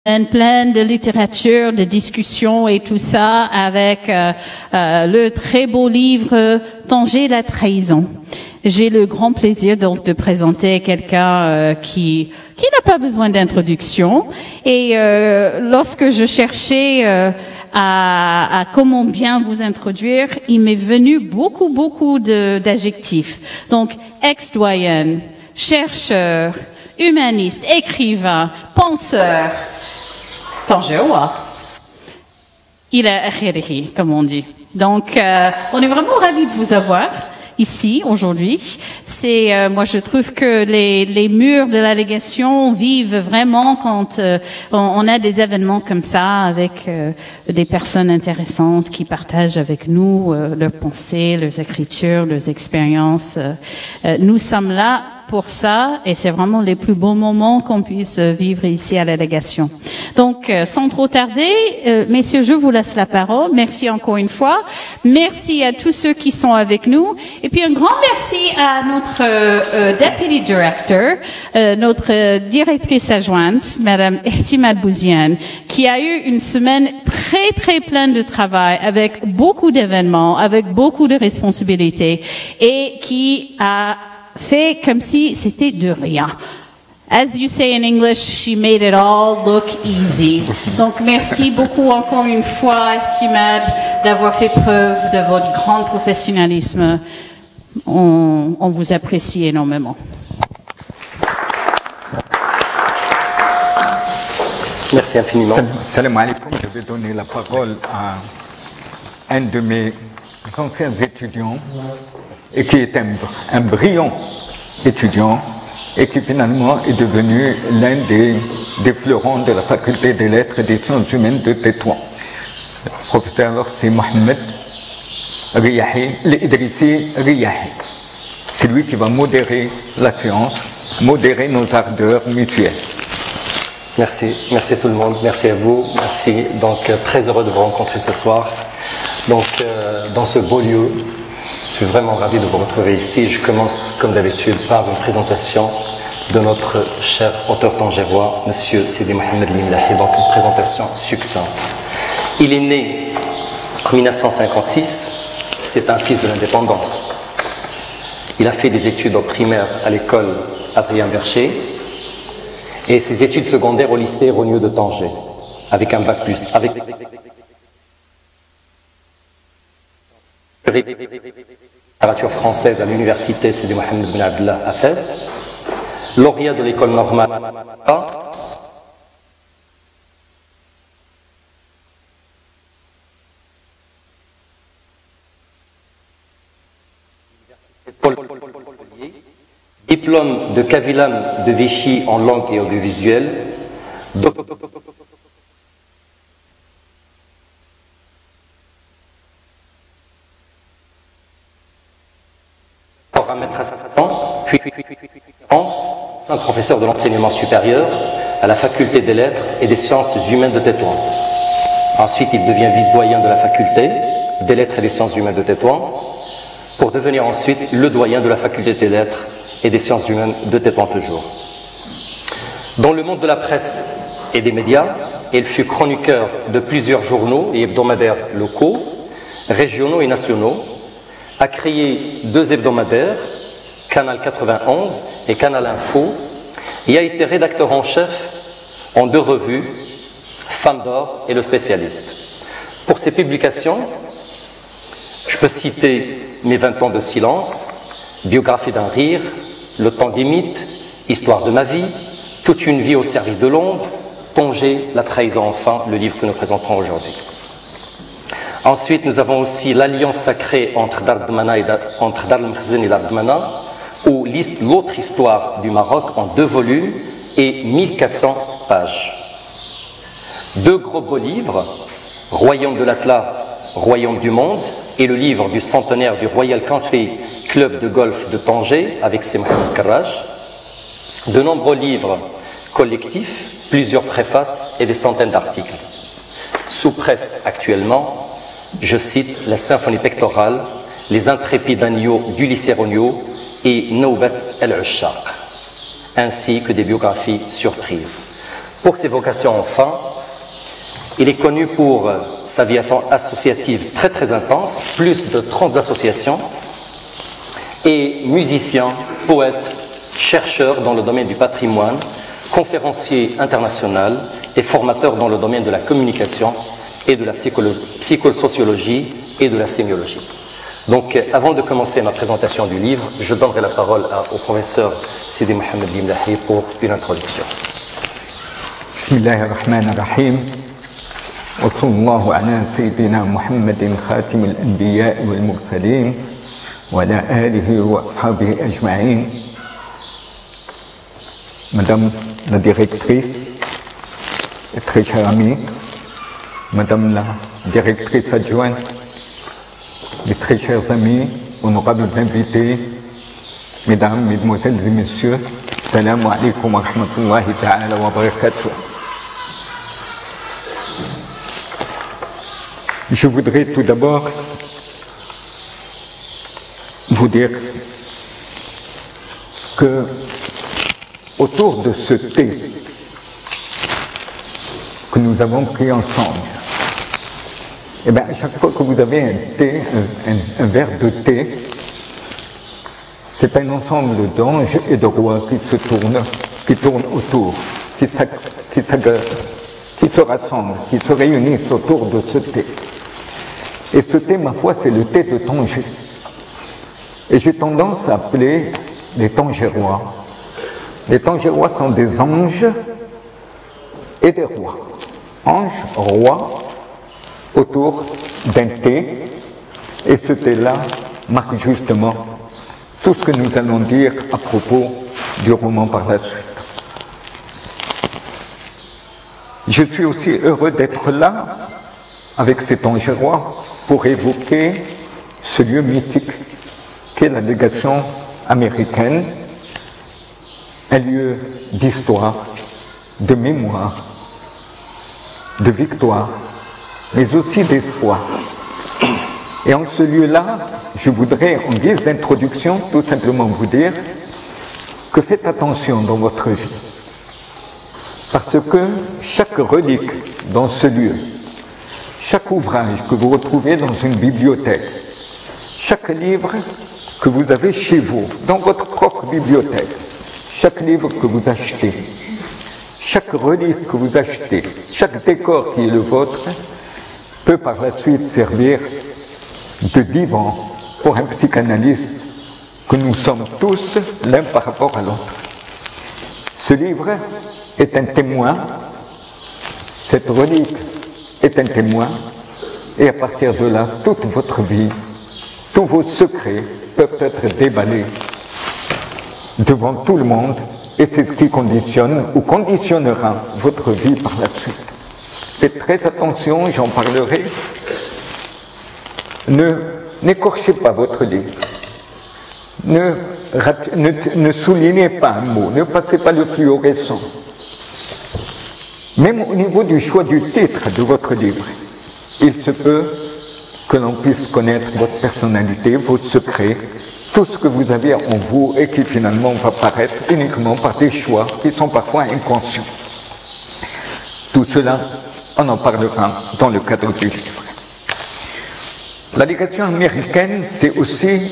plein de littérature, de discussions et tout ça avec le très beau livre Tanger la trahison. J'ai le grand plaisir donc de présenter quelqu'un qui n'a pas besoin d'introduction. Et lorsque je cherchais à comment bien vous introduire, il m'est venu beaucoup d'adjectifs. Donc ex-doyenne, chercheur, humaniste, écrivain, penseur. Tangewa. Il est akhirihi, comme on dit. Donc, on est vraiment ravis de vous avoir ici aujourd'hui. C'est, moi, je trouve que les murs de la légation vivent vraiment quand on a des événements comme ça avec des personnes intéressantes qui partagent avec nous leurs pensées, leurs écritures, leurs expériences. Nous sommes là pour ça, et c'est vraiment les plus beaux moments qu'on puisse vivre ici à la légation. Donc, sans trop tarder, messieurs, je vous laisse la parole. Merci encore une fois. Merci à tous ceux qui sont avec nous. Et puis, un grand merci à notre Deputy Director, notre directrice adjointe, Madame Ehtimad Bouziane, qui a eu une semaine très pleine de travail, avec beaucoup d'événements, avec beaucoup de responsabilités, et qui a fait comme si c'était de rien. As you say in English, she made it all look easy. Donc, merci beaucoup encore une fois, Ehtimad, d'avoir fait preuve de votre grand professionnalisme. On vous apprécie énormément. Merci infiniment. Salam alaikum. Je vais donner la parole à un de mes anciens étudiants et qui est un brillant étudiant et qui finalement est devenu l'un des fleurons de la faculté des lettres et des sciences humaines de Tétouan. Le professeur, c'est Mohamed Riyahi, l'Idrissi Riyahi. C'est lui qui va modérer la séance, modérer nos ardeurs mutuelles. Merci à tout le monde, merci à vous, merci. Donc très heureux de vous rencontrer ce soir. Donc dans ce beau lieu, je suis vraiment ravi de vous retrouver ici. Je commence comme d'habitude par une présentation de notre cher auteur tangérois, Monsieur Sidi Mohamed Limlahi, donc une présentation succincte. Il est né en 1956, c'est un fils de l'indépendance. Il a fait des études au primaire à l'école Adrien Bercher et ses études secondaires au lycée Rognieux de Tanger, avec un bac plus. Avec littérature française à l'université Sidi Mohamed Ben Abdallah à Fès, lauréat de l'école normale diplôme de Kavilam de Vichy en langue et audiovisuel, à mettre à 7 ans, puis France, un professeur de l'enseignement supérieur à la faculté des lettres et des sciences humaines de Tétouan. Ensuite, il devient vice-doyen de la faculté des lettres et des sciences humaines de Tétouan, pour devenir ensuite le doyen de la faculté des lettres et des sciences humaines de Tétouan toujours. Dans le monde de la presse et des médias, il fut chroniqueur de plusieurs journaux et hebdomadaires locaux, régionaux et nationaux, a créé 2 hebdomadaires, Canal 91 et Canal Info, et a été rédacteur en chef en 2 revues, Femme d'Or et Le Spécialiste. Pour ses publications, je peux citer Mes 20 ans de silence, Biographie d'un rire, Le temps des mythes, Histoire de ma vie, Toute une vie au service de l'ombre, Tanger, la trahison enfin, le livre que nous présenterons aujourd'hui. Ensuite, nous avons aussi l'alliance sacrée entre Dar el-Mkhzen et Dardmana, ou l'autre histoire du Maroc en 2 volumes et 1400 pages. 2 gros beaux livres, Royaume de l'Atlas, Royaume du monde, et le livre du centenaire du Royal Country Club de golf de Tanger avec ses Mohamed Karraj. De nombreux livres collectifs, plusieurs préfaces et des centaines d'articles. Sous presse actuellement, je cite la symphonie pectorale, les intrépides agneaux du lycée Rogniaux et Noubat el-Ushaq, ainsi que des biographies surprises. Pour ses vocations enfin, il est connu pour sa vie associative très très intense, plus de 30 associations, et musicien, poète, chercheur dans le domaine du patrimoine, conférencier international et formateur dans le domaine de la communication et de la psychosociologie et de la sémiologie. Donc, avant de commencer ma présentation du livre, je donnerai la parole au professeur Sidi Mohamed Limlahi pour une introduction. Bismillahirrahmanirrahim. Wa sallallahu ala Sayyidina Muhammadin khatim al-anbiya wal-mursalin wa ala alihi wa ashabihi ajma'in. Madame la directrice et très chère amie, Madame la directrice adjointe, mes très chers amis, honorables invités, mesdames, mesdemoiselles et messieurs, salam alaikum wa rahmatullahi ta'ala wa barakatuh. Je voudrais tout d'abord vous dire que autour de ce thé que nous avons pris ensemble, et bien, à chaque fois que vous avez un thé, un verre de thé, c'est un ensemble d'anges et de rois qui tournent autour, qui se rassemblent, qui se réunissent autour de ce thé. Et ce thé, ma foi, c'est le thé de Tanger. Et j'ai tendance à appeler les Tangérois. Les Tangérois sont des anges et des rois. Anges, rois, autour d'un thé, et ce thé-là marque justement tout ce que nous allons dire à propos du roman par la suite. Je suis aussi heureux d'être là avec ces Tangérois pour évoquer ce lieu mythique qu'est la délégation américaine, un lieu d'histoire, de mémoire, de victoire, mais aussi des foi. Et en ce lieu-là, je voudrais, en guise d'introduction, tout simplement vous dire que faites attention dans votre vie. Parce que chaque relique dans ce lieu, chaque ouvrage que vous retrouvez dans une bibliothèque, chaque livre que vous avez chez vous, dans votre propre bibliothèque, chaque livre que vous achetez, chaque relique que vous achetez, chaque décor qui est le vôtre, peut par la suite servir de divan pour un psychanalyste que nous sommes tous l'un par rapport à l'autre. Ce livre est un témoin, cette relique est un témoin, et à partir de là, toute votre vie, tous vos secrets peuvent être déballés devant tout le monde, et c'est ce qui conditionne ou conditionnera votre vie par la suite. Faites très attention, j'en parlerai. N'écorchez pas votre livre. Ne soulignez pas un mot, ne passez pas le fluorescent. Même au niveau du choix du titre de votre livre, il se peut que l'on puisse connaître votre personnalité, vos secrets, tout ce que vous avez en vous et qui finalement va paraître uniquement par des choix qui sont parfois inconscients. Tout cela, on en parlera dans le cadre du livre. La délégation américaine, c'est aussi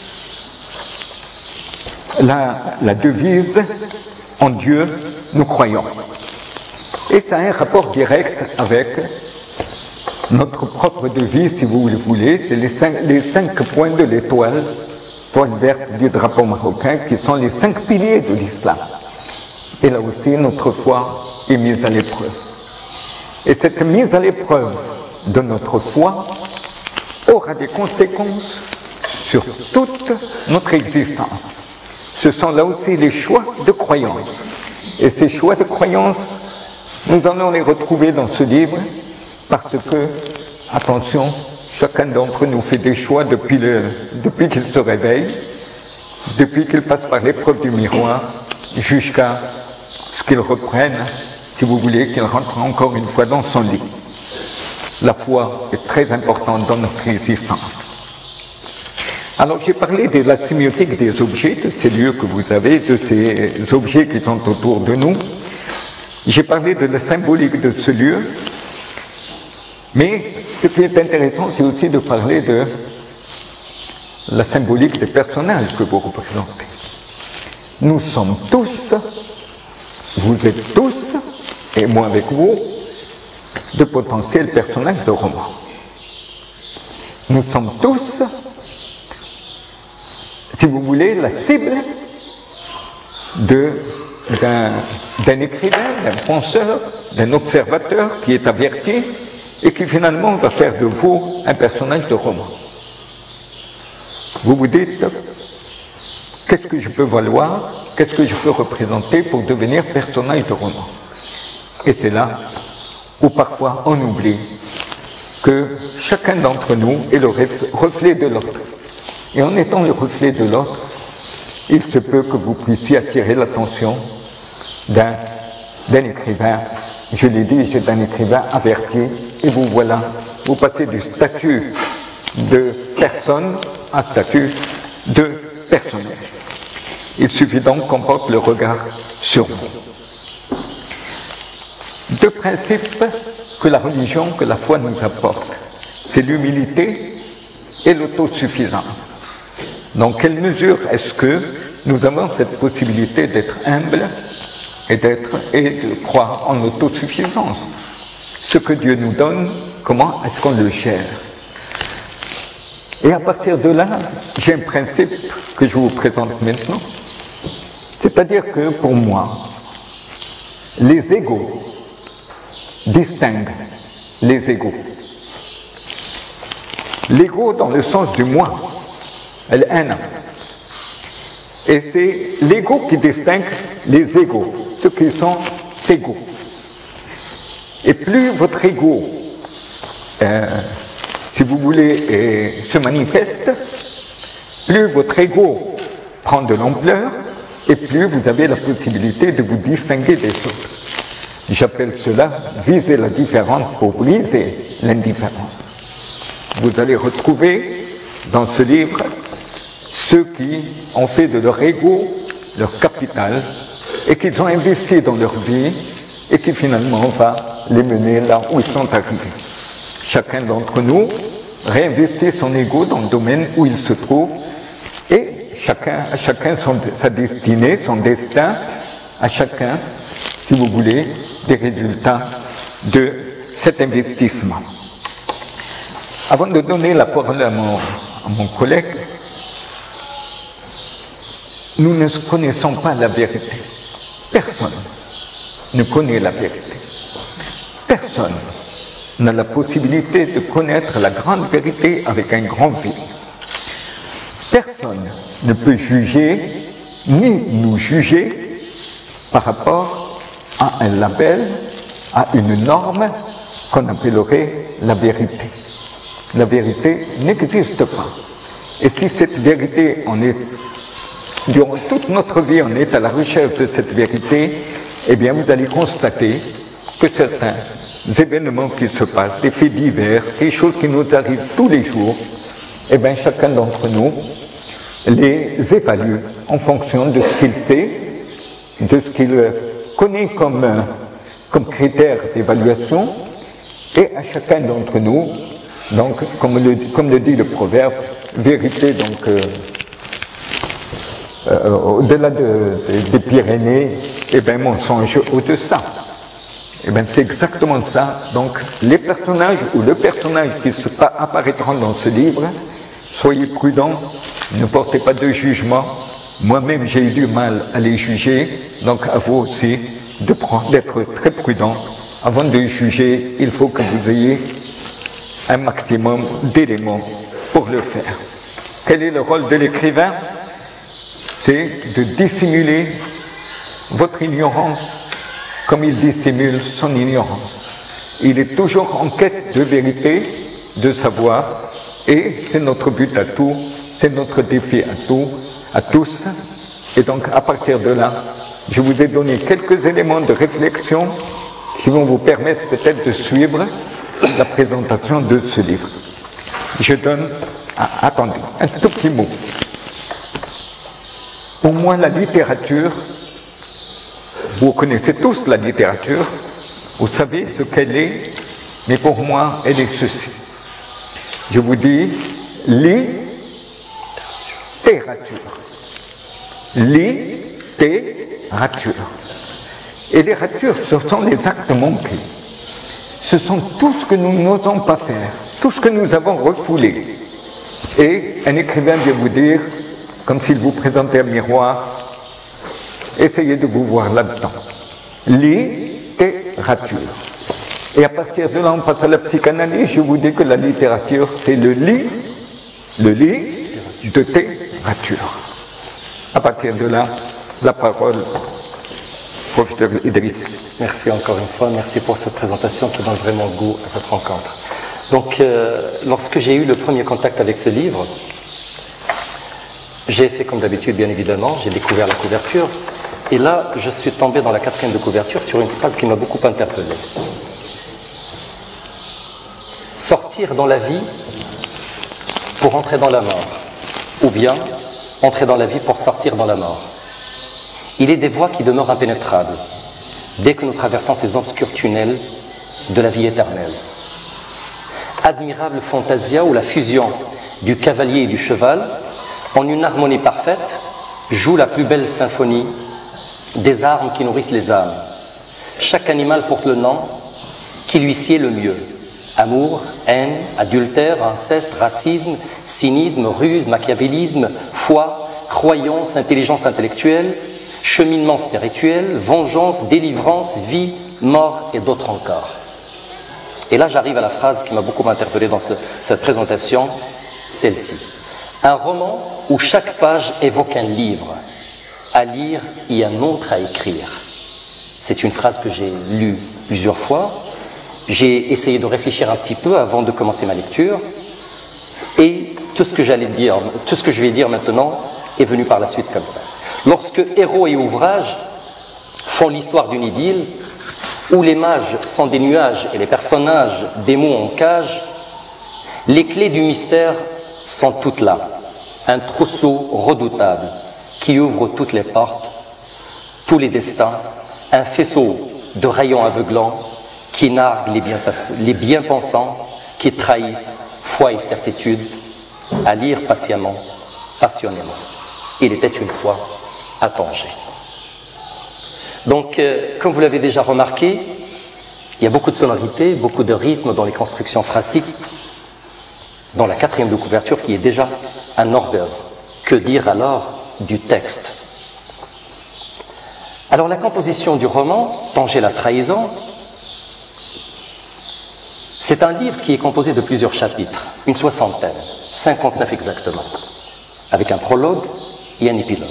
la devise « En Dieu, nous croyons ». Et ça a un rapport direct avec notre propre devise, si vous le voulez, c'est les cinq points de l'étoile verte du drapeau marocain, qui sont les 5 piliers de l'islam. Et là aussi, notre foi est mise à l'épreuve. Et cette mise à l'épreuve de notre foi aura des conséquences sur toute notre existence. Ce sont là aussi les choix de croyance. Et ces choix de croyance, nous allons les retrouver dans ce livre, parce que, attention, chacun d'entre nous fait des choix depuis qu'il se réveille, depuis qu'il passe par l'épreuve du miroir, jusqu'à ce qu'il reprenne, si vous voulez, qu'il rentre encore une fois dans son lit. La foi est très importante dans notre existence. Alors j'ai parlé de la sémiotique des objets, de ces lieux que vous avez, de ces objets qui sont autour de nous. J'ai parlé de la symbolique de ce lieu, mais ce qui est intéressant, c'est aussi de parler de la symbolique des personnages que vous représentez. Nous sommes tous, vous êtes tous, et moi avec vous, de potentiels personnages de romans. Nous sommes tous, si vous voulez, la cible d'un écrivain, d'un penseur, d'un observateur qui est averti et qui finalement va faire de vous un personnage de roman. Vous vous dites, qu'est-ce que je peux valoir, qu'est-ce que je peux représenter pour devenir personnage de roman? Et c'est là où parfois on oublie que chacun d'entre nous est le reflet de l'autre. Et en étant le reflet de l'autre, il se peut que vous puissiez attirer l'attention d'un écrivain, je l'ai dit, c'est un écrivain averti, et vous voilà, vous passez du statut de personne à statut de personnage. Il suffit donc qu'on porte le regard sur vous. Deux principes que la religion, que la foi nous apporte, c'est l'humilité et l'autosuffisance. Dans quelle mesure est-ce que nous avons cette possibilité d'être humble et de croire en l'autosuffisance? Ce que Dieu nous donne, comment est-ce qu'on le gère? Et à partir de là, j'ai un principe que je vous présente maintenant. C'est-à-dire que pour moi, les égos distinguent les égos. L'ego dans le sens du moi, elle est un. Et c'est l'ego qui distingue les égos, ceux qui sont égaux. Et plus votre ego, si vous voulez, se manifeste, plus votre ego prend de l'ampleur et plus vous avez la possibilité de vous distinguer des autres. J'appelle cela viser la différence pour briser l'indifférence. Vous allez retrouver dans ce livre ceux qui ont fait de leur ego leur capital et qu'ils ont investi dans leur vie et qui finalement va les mener là où ils sont arrivés. Chacun d'entre nous réinvestit son ego dans le domaine où il se trouve et chacun sa destinée, son destin, à chacun, si vous voulez, des résultats de cet investissement. Avant de donner la parole à mon collègue, nous ne connaissons pas la vérité. Personne ne connaît la vérité. Personne n'a la possibilité de connaître la grande vérité avec un grand V. Personne ne peut juger, ni nous juger, par rapport à un label, à une norme qu'on appellerait la vérité. La vérité n'existe pas. Et si cette vérité, durant toute notre vie, on est à la recherche de cette vérité, eh bien vous allez constater que certains événements qui se passent, des faits divers, des choses qui nous arrivent tous les jours, eh bien chacun d'entre nous les évalue en fonction de ce qu'il sait, de ce qu'il connaît comme critère d'évaluation, et à chacun d'entre nous, donc comme le dit le proverbe, vérité donc au-delà des Pyrénées, eh bien mensonge au-dessous. Eh bien c'est exactement ça. Donc les personnages ou le personnage qui apparaîtront dans ce livre, soyez prudents, ne portez pas de jugement. Moi-même j'ai eu du mal à les juger, donc à vous aussi d'être très prudents. Avant de juger, il faut que vous ayez un maximum d'éléments pour le faire. Quel est le rôle de l'écrivain? C'est de dissimuler votre ignorance comme il dissimule son ignorance. Il est toujours en quête de vérité, de savoir, et c'est notre but à tous, c'est notre défi à tous. Et donc à partir de là, je vous ai donné quelques éléments de réflexion qui vont vous permettre peut-être de suivre la présentation de ce livre. Je donne, attendez, un tout petit mot. Pour moi, la littérature Vous connaissez tous la littérature, vous savez ce qu'elle est, mais pour moi, elle est ceci. Je vous dis, littérature. Littérature. Et les ratures, ce sont les actes manqués. Ce sont tout ce que nous n'osons pas faire, tout ce que nous avons refoulé. Et un écrivain vient vous dire, comme s'il vous présentait un miroir, essayez de vous voir là-dedans. Littérature. Et à partir de là, on passe à la psychanalyse. Je vous dis que la littérature, c'est le lit de littérature. À partir de là, la parole, professeur Idriss. Merci encore une fois, merci pour cette présentation qui donne vraiment goût à cette rencontre. Donc, lorsque j'ai eu le premier contact avec ce livre, j'ai fait comme d'habitude, bien évidemment, j'ai découvert la couverture, et là, je suis tombé dans la 4e de couverture sur une phrase qui m'a beaucoup interpellé. Sortir dans la vie pour entrer dans la mort, ou bien entrer dans la vie pour sortir dans la mort. Il est des voies qui demeurent impénétrables dès que nous traversons ces obscurs tunnels de la vie éternelle. Admirable fantasia où la fusion du cavalier et du cheval, en une harmonie parfaite, joue la plus belle symphonie des armes qui nourrissent les âmes. Chaque animal porte le nom qui lui sied le mieux. Amour, haine, adultère, inceste, racisme, cynisme, ruse, machiavélisme, foi, croyance, intelligence intellectuelle, cheminement spirituel, vengeance, délivrance, vie, mort et d'autres encore. Et là, j'arrive à la phrase qui m'a beaucoup interpellé dans cette présentation, celle-ci. Un roman où chaque page évoque un livre à lire et un autre à écrire. C'est une phrase que j'ai lue plusieurs fois. J'ai essayé de réfléchir un petit peu avant de commencer ma lecture. Et tout ce que je vais dire maintenant est venu par la suite comme ça. Lorsque héros et ouvrage font l'histoire d'une idylle, où les mages sont des nuages et les personnages des mots en cage, les clés du mystère sont toutes là. Un trousseau redoutable qui ouvre toutes les portes, tous les destins, un faisceau de rayons aveuglants qui narguent les bien-pensants, qui trahissent foi et certitude, à lire patiemment, passionnément. Il était une fois à Tanger. Donc, comme vous l'avez déjà remarqué, il y a beaucoup de sonorités, beaucoup de rythme dans les constructions phrastiques, dans la 4e de couverture qui est déjà un hors-d'œuvre. Que dire alors du texte? Alors, la composition du roman, Tanger la trahison, c'est un livre qui est composé de plusieurs chapitres, une soixantaine, 59 exactement, avec un prologue et un épilogue.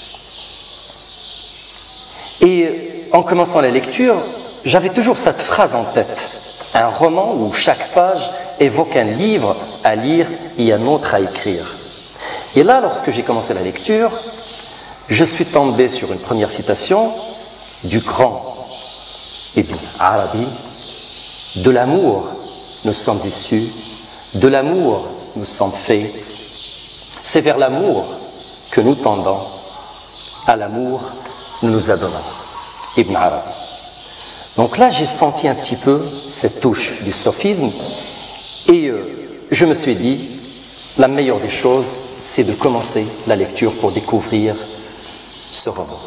Et en commençant la lecture, j'avais toujours cette phrase en tête, un roman où chaque page évoque un livre à lire et un autre à écrire. Et là, lorsque j'ai commencé la lecture, je suis tombé sur une première citation du grand Ibn Arabi. De l'amour, nous sommes issus, de l'amour, nous sommes faits. C'est vers l'amour que nous tendons, à l'amour, nous nous adonnons. Ibn Arabi. Donc là, j'ai senti un petit peu cette touche du sophisme et je me suis dit, la meilleure des choses, c'est de commencer la lecture pour découvrir ce roman.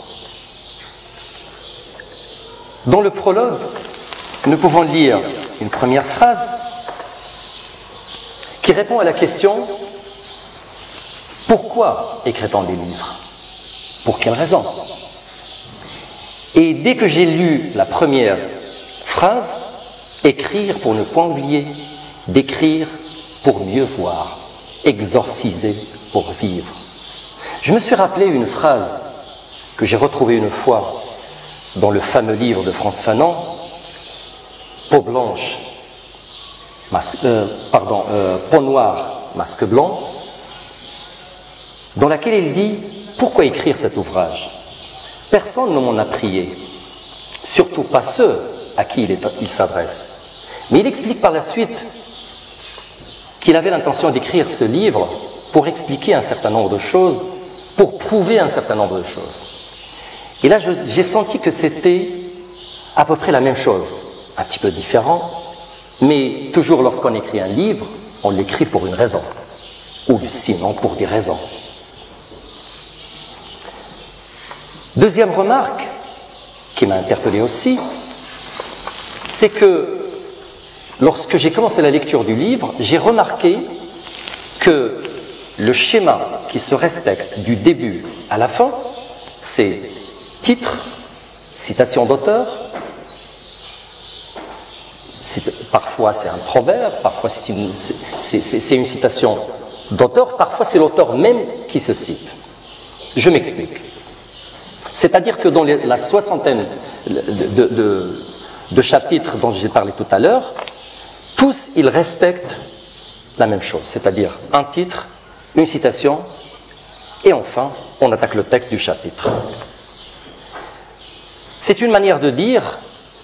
Dans le prologue, nous pouvons lire une première phrase qui répond à la question « Pourquoi écrit-on des livres ? Pour quelle raison ?» Et dès que j'ai lu la première phrase, « Écrire pour ne point oublier, d'écrire pour mieux voir, exorciser pour vivre », je me suis rappelé une phrase que j'ai retrouvée une fois dans le fameux livre de Frantz Fanon, Peau blanche, peau noire, masque blanc, dans laquelle il dit « Pourquoi écrire cet ouvrage ? Personne ne m'en a prié, surtout pas ceux à qui il s'adresse. » Mais il explique par la suite qu'il avait l'intention d'écrire ce livre pour expliquer un certain nombre de choses, pour prouver un certain nombre de choses. Et là, j'ai senti que c'était à peu près la même chose, un petit peu différent, mais toujours lorsqu'on écrit un livre, on l'écrit pour une raison, ou sinon pour des raisons. Deuxième remarque, qui m'a interpellé aussi, c'est que lorsque j'ai commencé la lecture du livre, j'ai remarqué que le schéma qui se respecte du début à la fin, c'est titre, citation d'auteur, parfois c'est un proverbe, parfois c'est une citation d'auteur, parfois c'est l'auteur même qui se cite. Je m'explique. C'est-à-dire que dans la soixantaine de chapitres dont j'ai parlé tout à l'heure, tous ils respectent la même chose, c'est-à-dire un titre, une citation, et enfin on attaque le texte du chapitre. C'est une manière de dire,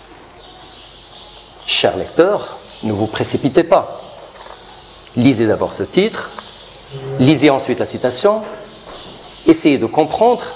chers lecteurs, ne vous précipitez pas. Lisez d'abord ce titre, lisez ensuite la citation, essayez de comprendre,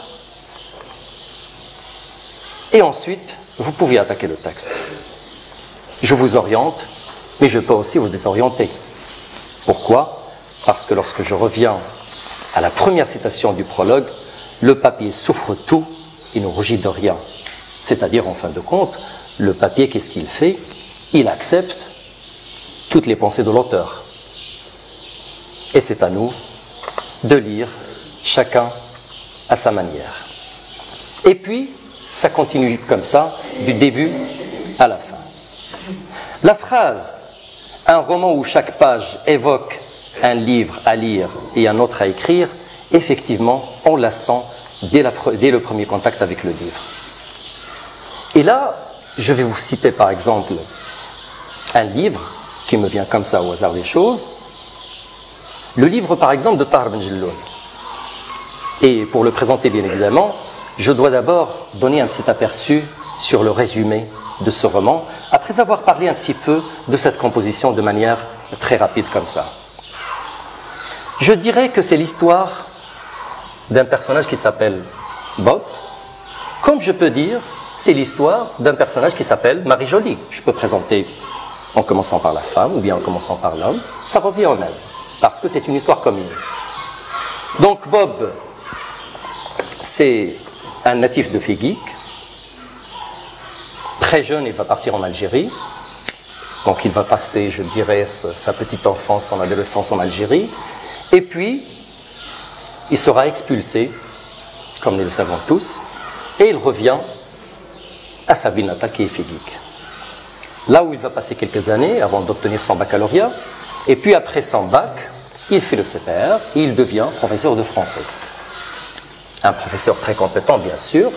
et ensuite, vous pouvez attaquer le texte. Je vous oriente, mais je peux aussi vous désorienter. Pourquoi? Parce que lorsque je reviens à la première citation du prologue, le papier souffre tout, il ne rougit de rien. C'est-à-dire, en fin de compte, le papier, qu'est-ce qu'il fait? Il accepte toutes les pensées de l'auteur. Et c'est à nous de lire chacun à sa manière. Et puis, ça continue comme ça, du début à la fin. La phrase « un roman où chaque page évoque un livre à lire et un autre à écrire », effectivement, on la sent dès le premier contact avec le livre. Et là, je vais vous citer par exemple un livre qui me vient comme ça au hasard des choses. Le livre par exemple de Tahar Ben Jelloun. Et pour le présenter bien évidemment, je dois d'abord donner un petit aperçu sur le résumé de ce roman, après avoir parlé un petit peu de cette composition de manière très rapide comme ça. Je dirais que c'est l'histoire d'un personnage qui s'appelle Bob, comme je peux dire, c'est l'histoire d'un personnage qui s'appelle Marie-Jolie. Je peux présenter en commençant par la femme ou bien en commençant par l'homme, ça revient au même, parce que c'est une histoire commune. Donc Bob, c'est un natif de Féguic. Très jeune, il va partir en Algérie. Donc il va passer, je dirais, sa petite enfance, son adolescence en Algérie. Et puis, il sera expulsé, comme nous le savons tous, et il revient à sa ville natale qui est Féguic. Là où il va passer quelques années avant d'obtenir son baccalauréat. Et puis après son bac, il fait le CPR et il devient professeur de français. Un professeur très compétent, bien sûr,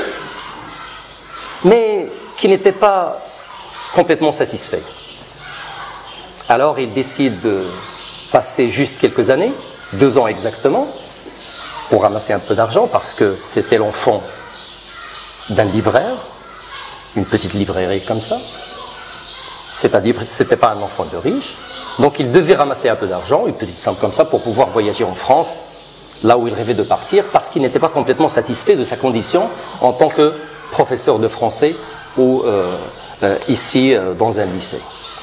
mais qui n'était pas complètement satisfait. Alors il décide de passer juste quelques années, 2 ans exactement, pour ramasser un peu d'argent, parce que c'était l'enfant d'un libraire, une petite librairie comme ça. C'est-à-dire que ce n'était pas un enfant de riche. Donc il devait ramasser un peu d'argent, une petite somme comme ça, pour pouvoir voyager en France, là où il rêvait de partir, parce qu'il n'était pas complètement satisfait de sa condition en tant que professeur de français ou ici dans un lycée.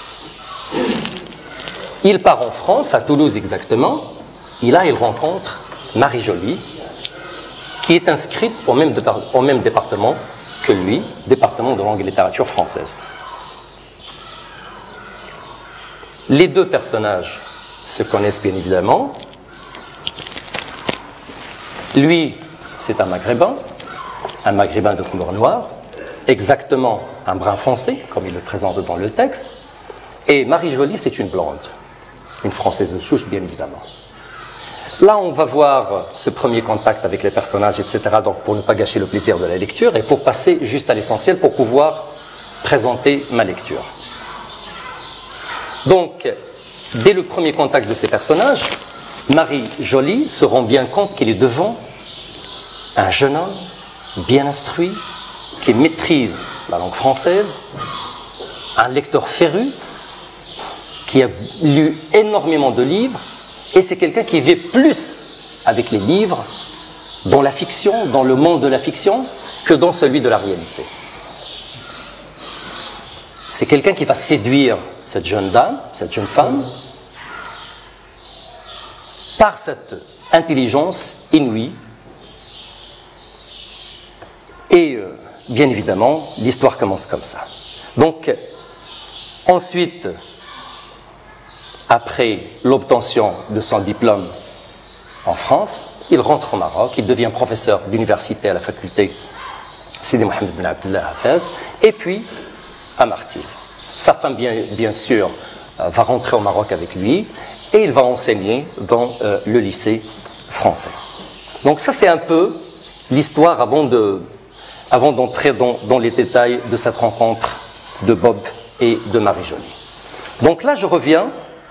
Il part en France, à Toulouse exactement, et là il rencontre Marie-Jolie, qui est inscrite au même département que lui, département de langue et littérature française. Les deux personnages se connaissent bien évidemment. Lui, c'est un maghrébin de couleur noire, exactement un brun foncé, comme il le présente dans le texte. Et Marie-Jolie, c'est une blonde, une française de souche, bien évidemment. Là, on va voir ce premier contact avec les personnages, etc., donc pour ne pas gâcher le plaisir de la lecture, et pour passer juste à l'essentiel, pour pouvoir présenter ma lecture. Donc, dès le premier contact de ces personnages, Marie-Jolie se rend bien compte qu'il est devant un jeune homme bien instruit, qui maîtrise la langue française, un lecteur féru, qui a lu énormément de livres, et c'est quelqu'un qui vit plus avec les livres, dans la fiction, dans le monde de la fiction, que dans celui de la réalité. C'est quelqu'un qui va séduire cette jeune dame, cette jeune femme, par cette intelligence inouïe. Et bien évidemment, l'histoire commence comme ça. Donc, ensuite, après l'obtention de son diplôme en France, il rentre au Maroc, il devient professeur d'université à la faculté Sidi Mohamed Ben Abdallah Hafez, et puis à Martil. Sa femme, bien sûr, va rentrer au Maroc avec lui, et il va enseigner dans le lycée français. Donc ça, c'est un peu l'histoire avant d'entrer dans les détails de cette rencontre de Bob et de Marie-Jolie. Donc là, je reviens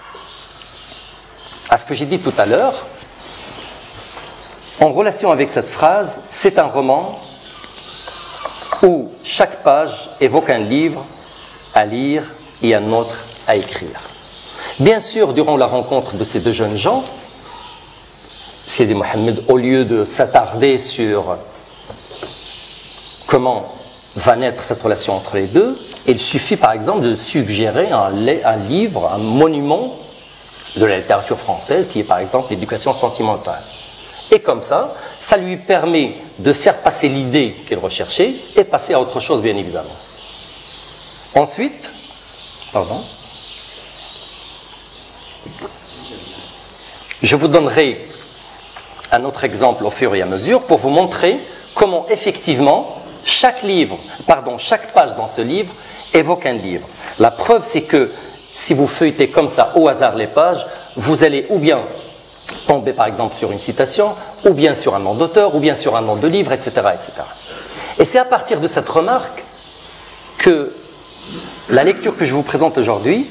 à ce que j'ai dit tout à l'heure. En relation avec cette phrase, c'est un roman où chaque page évoque un livre à lire et un autre à écrire. Bien sûr, durant la rencontre de ces deux jeunes gens, Sidi Mohamed, au lieu de s'attarder sur comment va naître cette relation entre les deux, il suffit par exemple de suggérer un livre, un monument de la littérature française qui est par exemple l'éducation sentimentale. Et comme ça, ça lui permet de faire passer l'idée qu'il recherchait et passer à autre chose, bien évidemment. Ensuite, je vous donnerai un autre exemple au fur et à mesure pour vous montrer comment effectivement chaque page dans ce livre évoque un livre. La preuve, c'est que si vous feuilletez comme ça au hasard les pages, vous allez ou bien tomber par exemple sur une citation, ou bien sur un nom d'auteur, ou bien sur un nom de livre, etc. etc. Et c'est à partir de cette remarque que la lecture que je vous présente aujourd'hui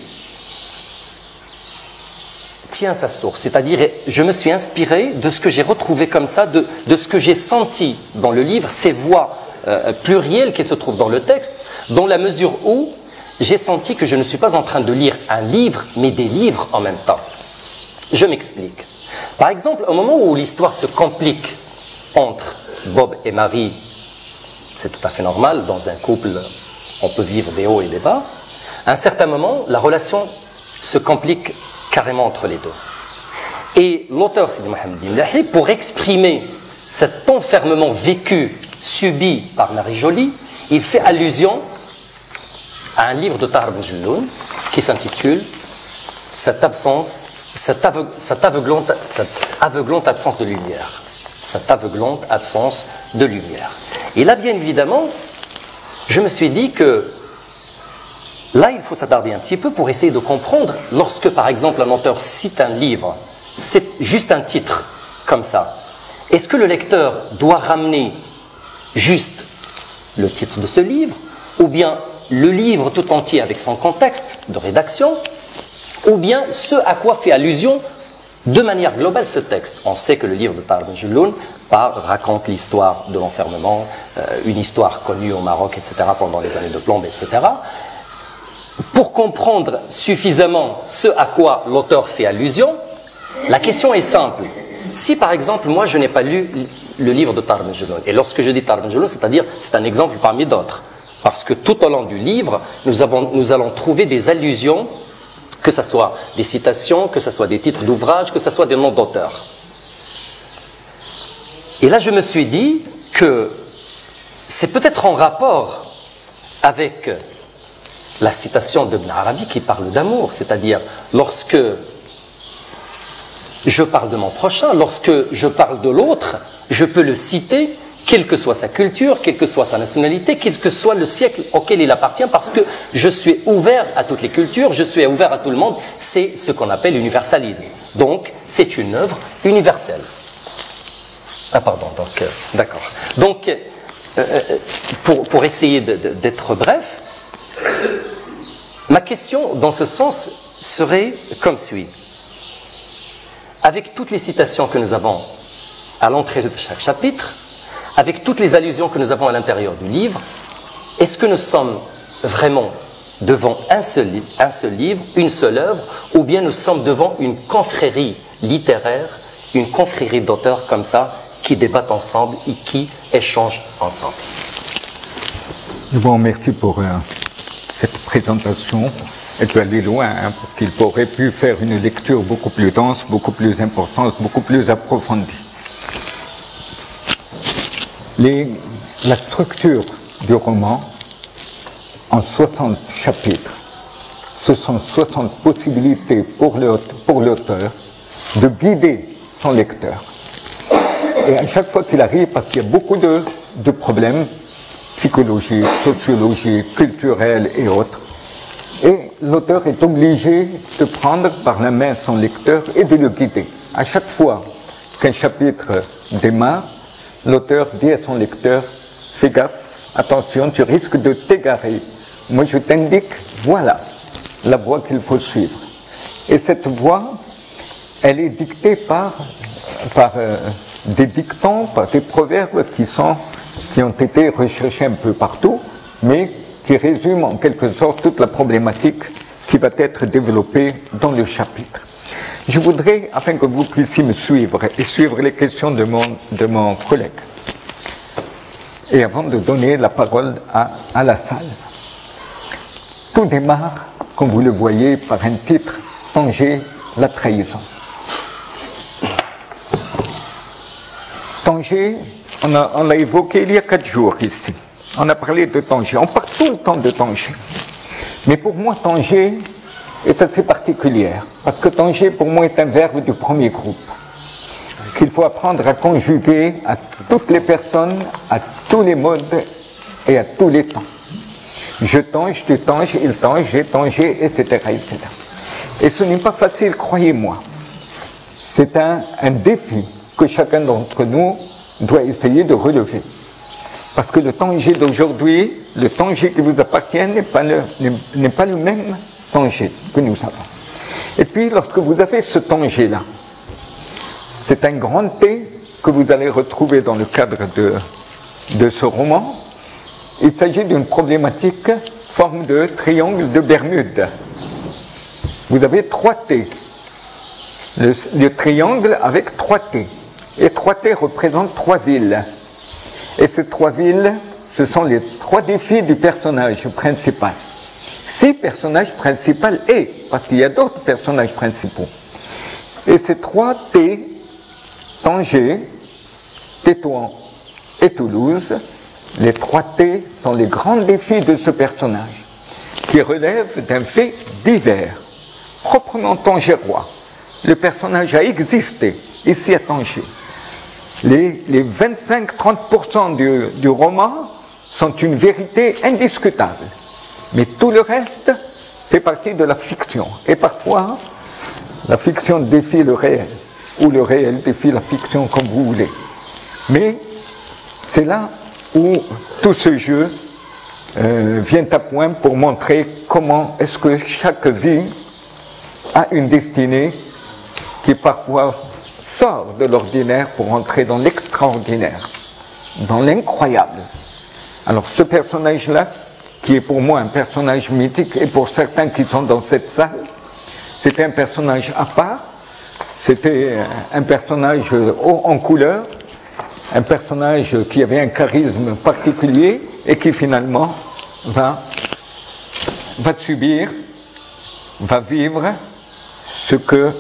tient sa source. C'est-à-dire, je me suis inspiré de ce que j'ai retrouvé comme ça, de ce que j'ai senti dans le livre, ces voix plurielles qui se trouvent dans le texte, dans la mesure où j'ai senti que je ne suis pas en train de lire un livre, mais des livres en même temps. Je m'explique. Par exemple, au moment où l'histoire se complique entre Bob et Marie, c'est tout à fait normal, dans un couple, on peut vivre des hauts et des bas, à un certain moment, la relation se complique carrément entre les deux. Et l'auteur Sidi Mohamed bin Lahi, pour exprimer cet enfermement vécu, subi par Marie-Jolie, il fait allusion à un livre de Tahar Boujloun qui s'intitule « Cette aveuglante absence de lumière ». Cette aveuglante absence de lumière. Et là, bien évidemment, je me suis dit que là, il faut s'attarder un petit peu pour essayer de comprendre, lorsque par exemple un auteur cite un livre, c'est juste un titre, comme ça. Est-ce que le lecteur doit ramener juste le titre de ce livre, ou bien le livre tout entier avec son contexte de rédaction, ou bien ce à quoi fait allusion de manière globale ce texte? On sait que le livre de Tahar Boujloun raconte l'histoire de l'enfermement, une histoire connue au Maroc, etc., pendant les années de plomb, etc. Pour comprendre suffisamment ce à quoi l'auteur fait allusion, la question est simple. Si par exemple, moi je n'ai pas lu le livre de Tahar Boujloun, et lorsque je dis Tahar Boujloun, c'est-à-dire c'est un exemple parmi d'autres, parce que tout au long du livre, nous allons trouver des allusions, que ce soit des citations, que ce soit des titres d'ouvrages, que ce soit des noms d'auteurs. Et là, je me suis dit que c'est peut-être en rapport avec la citation d'Ibn Arabi qui parle d'amour, c'est-à-dire lorsque je parle de mon prochain, lorsque je parle de l'autre, je peux le citer, quelle que soit sa culture, quelle que soit sa nationalité, quel que soit le siècle auquel il appartient, parce que je suis ouvert à toutes les cultures, je suis ouvert à tout le monde. C'est ce qu'on appelle l'universalisme. Donc, c'est une œuvre universelle. Ah pardon, donc, d'accord. Donc, pour essayer d'être bref, ma question dans ce sens serait comme suit. Avec toutes les citations que nous avons à l'entrée de chaque chapitre, avec toutes les allusions que nous avons à l'intérieur du livre, est-ce que nous sommes vraiment devant un seul livre, une seule œuvre, ou bien nous sommes devant une confrérie littéraire, une confrérie d'auteurs comme ça, qui débattent ensemble et qui échangent ensemble? Je vous remercie pour cette présentation. Elle peut aller loin, hein, parce qu'il aurait pu faire une lecture beaucoup plus dense, beaucoup plus importante, beaucoup plus approfondie. La structure du roman, en 60 chapitres, ce sont 60 possibilités pour l'auteur de guider son lecteur. Et à chaque fois qu'il arrive, parce qu'il y a beaucoup de problèmes psychologiques, sociologiques, culturels et autres, et l'auteur est obligé de prendre par la main son lecteur et de le guider. À chaque fois qu'un chapitre démarre, l'auteur dit à son lecteur, fais gaffe, attention, tu risques de t'égarer. Moi je t'indique, voilà la voie qu'il faut suivre. Et cette voie, elle est dictée par des dictons, par des proverbes qui ont été recherchés un peu partout, mais qui résument en quelque sorte toute la problématique qui va être développée dans le chapitre. Je voudrais, afin que vous puissiez me suivre et suivre les questions de mon collègue, et avant de donner la parole à la salle, tout démarre, comme vous le voyez, par un titre, Tanger, la trahison. Tanger, on l'a évoqué il y a 4 jours ici. On a parlé de Tanger. On parle tout le temps de Tanger. Mais pour moi, Tanger est assez particulière. Parce que Tanger, pour moi, est un verbe du premier groupe. Qu'il faut apprendre à conjuguer à toutes les personnes, à tous les modes et à tous les temps. Je tange, tu tanges, il tange, j'ai tangé, etc., etc. Et ce n'est pas facile, croyez-moi. C'est un défi que chacun d'entre nous doit essayer de relever. Parce que le Tanger d'aujourd'hui, le Tanger qui vous appartient n'est pas le même Tanger que nous avons. Et puis, lorsque vous avez ce Tanger-là, c'est un grand T que vous allez retrouver dans le cadre de ce roman. Il s'agit d'une problématique forme de triangle de Bermude. Vous avez 3 T. Le triangle avec 3 T. Et 3 T représentent 3 villes. Et ces 3 villes, ce sont les 3 défis du personnage principal. 6 personnages principaux parce qu'il y a d'autres personnages principaux. Et ces 3 T, Tanger, Tétouan et Toulouse, les 3 T sont les grands défis de ce personnage, qui relèvent d'un fait divers, proprement tangérois. Le personnage a existé ici à Tanger. Les 25-30% du roman sont une vérité indiscutable. Mais tout le reste fait partie de la fiction. Et parfois, la fiction défie le réel, ou le réel défie la fiction, comme vous voulez. Mais c'est là où tout ce jeu vient à point pour montrer comment est-ce que chaque vie a une destinée qui parfois sort de l'ordinaire pour entrer dans l'extraordinaire, dans l'incroyable. Alors ce personnage-là, qui est pour moi un personnage mythique, et pour certains qui sont dans cette salle, c'était un personnage à part, c'était un personnage haut en couleur, un personnage qui avait un charisme particulier et qui finalement va subir, va vivre ce que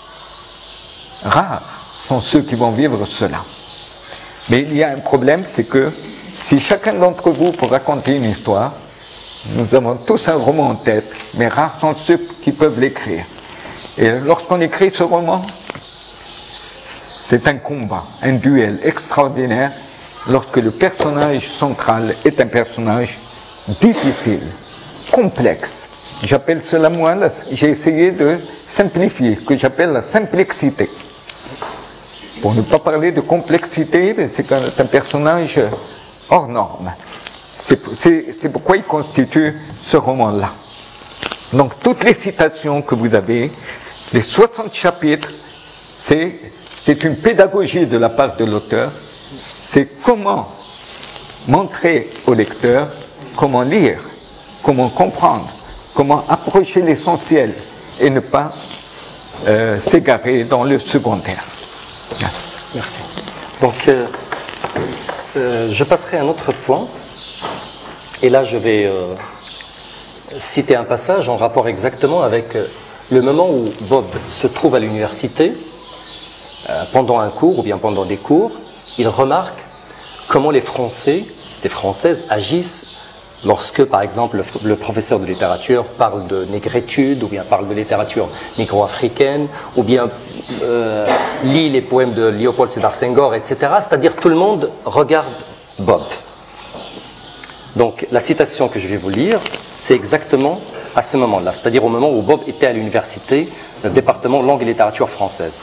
rares sont ceux qui vont vivre cela. Mais il y a un problème, c'est que si chacun d'entre vous peut raconter une histoire, nous avons tous un roman en tête, mais rares sont ceux qui peuvent l'écrire. Et lorsqu'on écrit ce roman, c'est un combat, un duel extraordinaire, lorsque le personnage central est un personnage difficile, complexe. J'appelle cela, moi, j'ai essayé de simplifier, que j'appelle la simplexité. Pour ne pas parler de complexité, c'est un personnage hors norme. C'est pourquoi il constitue ce roman-là. Donc toutes les citations que vous avez, les 60 chapitres, c'est une pédagogie de la part de l'auteur. C'est comment montrer au lecteur comment lire, comment comprendre, comment approcher l'essentiel et ne pas s'égarer dans le secondaire. Merci. Donc, je passerai à un autre point Et là, je vais citer un passage en rapport exactement avec le moment où Bob se trouve à l'université, pendant un cours ou bien pendant des cours. Il remarque comment les Français, les Françaises agissent lorsque, par exemple, le professeur de littérature parle de négritude, ou bien parle de littérature négro-africaine, ou bien lit les poèmes de Léopold Sédar Senghor, etc. C'est-à-dire tout le monde regarde Bob. Donc la citation que je vais vous lire, c'est exactement à ce moment-là, c'est-à-dire au moment où Bob était à l'université, le département langue et littérature française.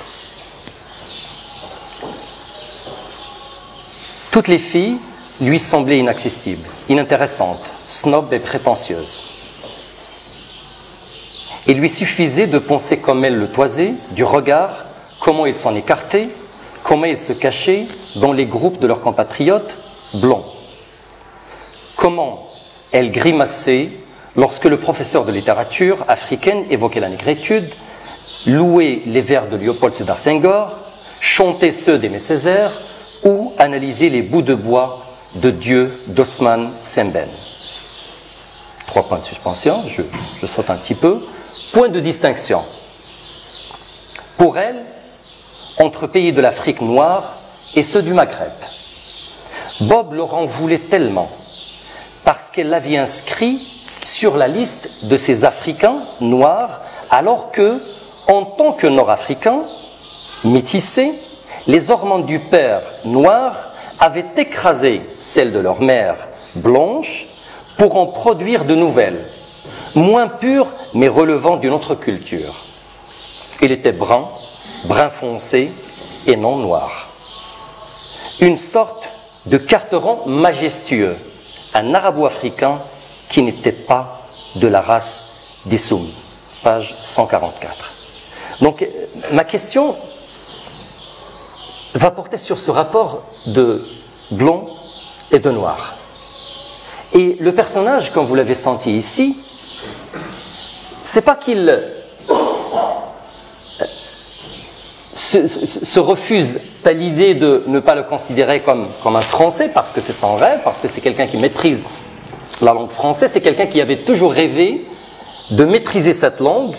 Toutes les filles lui semblaient inaccessibles, inintéressantes, snobs et prétentieuses. Il lui suffisait de penser comme elles le toisaient, du regard, comment il s'en écartait, comment il se cachait dans les groupes de leurs compatriotes blonds. Comment elle grimaçait lorsque le professeur de littérature africaine évoquait la négritude, louait les vers de Léopold Sédar Senghor, chantait ceux d'Aimé Césaire ou analysait les bouts de bois de Dieu d'Osman Sembène. 3 points de suspension, je saute un petit peu. Point de distinction. Pour elle, entre pays de l'Afrique noire et ceux du Maghreb. Bob leur en voulait tellement parce qu'elle l'avait inscrit sur la liste de ces Africains noirs, alors que, en tant que Nord-Africains, métissés, les hormones du père noir avaient écrasé celles de leur mère blanche pour en produire de nouvelles, moins pures mais relevant d'une autre culture. Il était brun, brun foncé et non noir. Une sorte de carteron majestueux, un arabo-africain qui n'était pas de la race des Soumis. Page 144. Donc, ma question va porter sur ce rapport de blond et de noir. Et le personnage, comme vous l'avez senti ici, c'est pas qu'il se refuse à l'idée de ne pas le considérer comme un Français, parce que c'est son rêve, parce que c'est quelqu'un qui maîtrise la langue française, c'est quelqu'un qui avait toujours rêvé de maîtriser cette langue,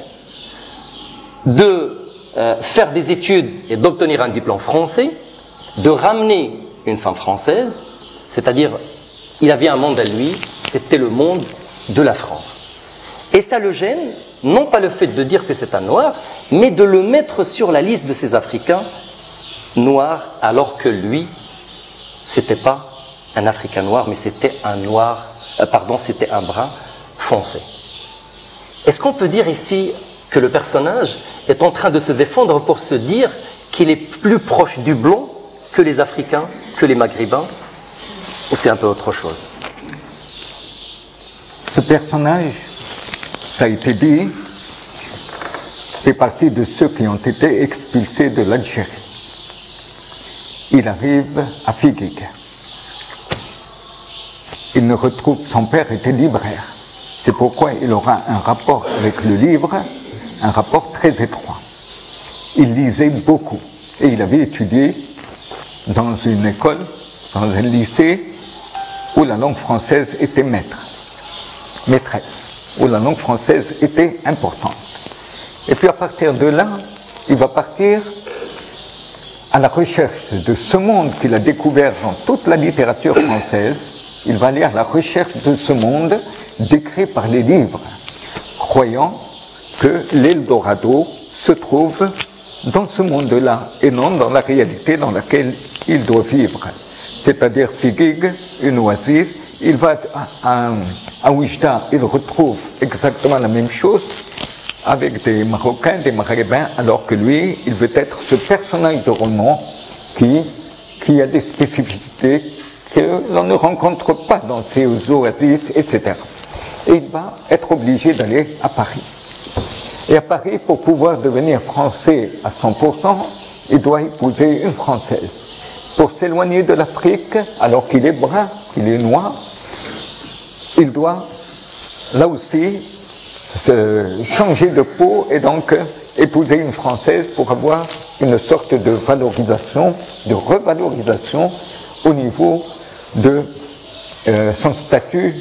de faire des études et d'obtenir un diplôme français, de ramener une femme française, c'est-à-dire il avait un monde à lui, c'était le monde de la France. Et ça le gêne, non pas le fait de dire que c'est un noir, mais de le mettre sur la liste de ces Africains noirs, alors que lui, c'était pas un Africain noir, mais c'était un noir, c'était un brun foncé. Est-ce qu'on peut dire ici que le personnage est en train de se défendre pour se dire qu'il est plus proche du blond que les Africains, que les Maghrébins, ou c'est un peu autre chose? Ce personnage, ça a été dit, fait partie de ceux qui ont été expulsés de l'Algérie. Il arrive à Figuig. Il ne retrouve, son père était libraire. C'est pourquoi il aura un rapport avec le livre, un rapport très étroit. Il lisait beaucoup et il avait étudié dans une école, dans un lycée où la langue française était maîtresse, où la langue française était importante. Et puis à partir de là, il va partir à la recherche de ce monde qu'il a découvert dans toute la littérature française. Il va aller à la recherche de ce monde décrit par les livres, croyant que l'Eldorado se trouve dans ce monde-là et non dans la réalité dans laquelle il doit vivre. C'est-à-dire Figuig, une oasis, il va à Oujda, il retrouve exactement la même chose avec des Marocains, des Maghrébins, alors que lui, il veut être ce personnage de roman qui a des spécificités que l'on ne rencontre pas dans ces oasis, etc. Et il va être obligé d'aller à Paris. Et à Paris, pour pouvoir devenir français à 100%, il doit épouser une Française. Pour s'éloigner de l'Afrique, alors qu'il est brun, qu'il est noir, il doit, là aussi, changer de peau et donc épouser une Française pour avoir une sorte de valorisation, de revalorisation au niveau de son statut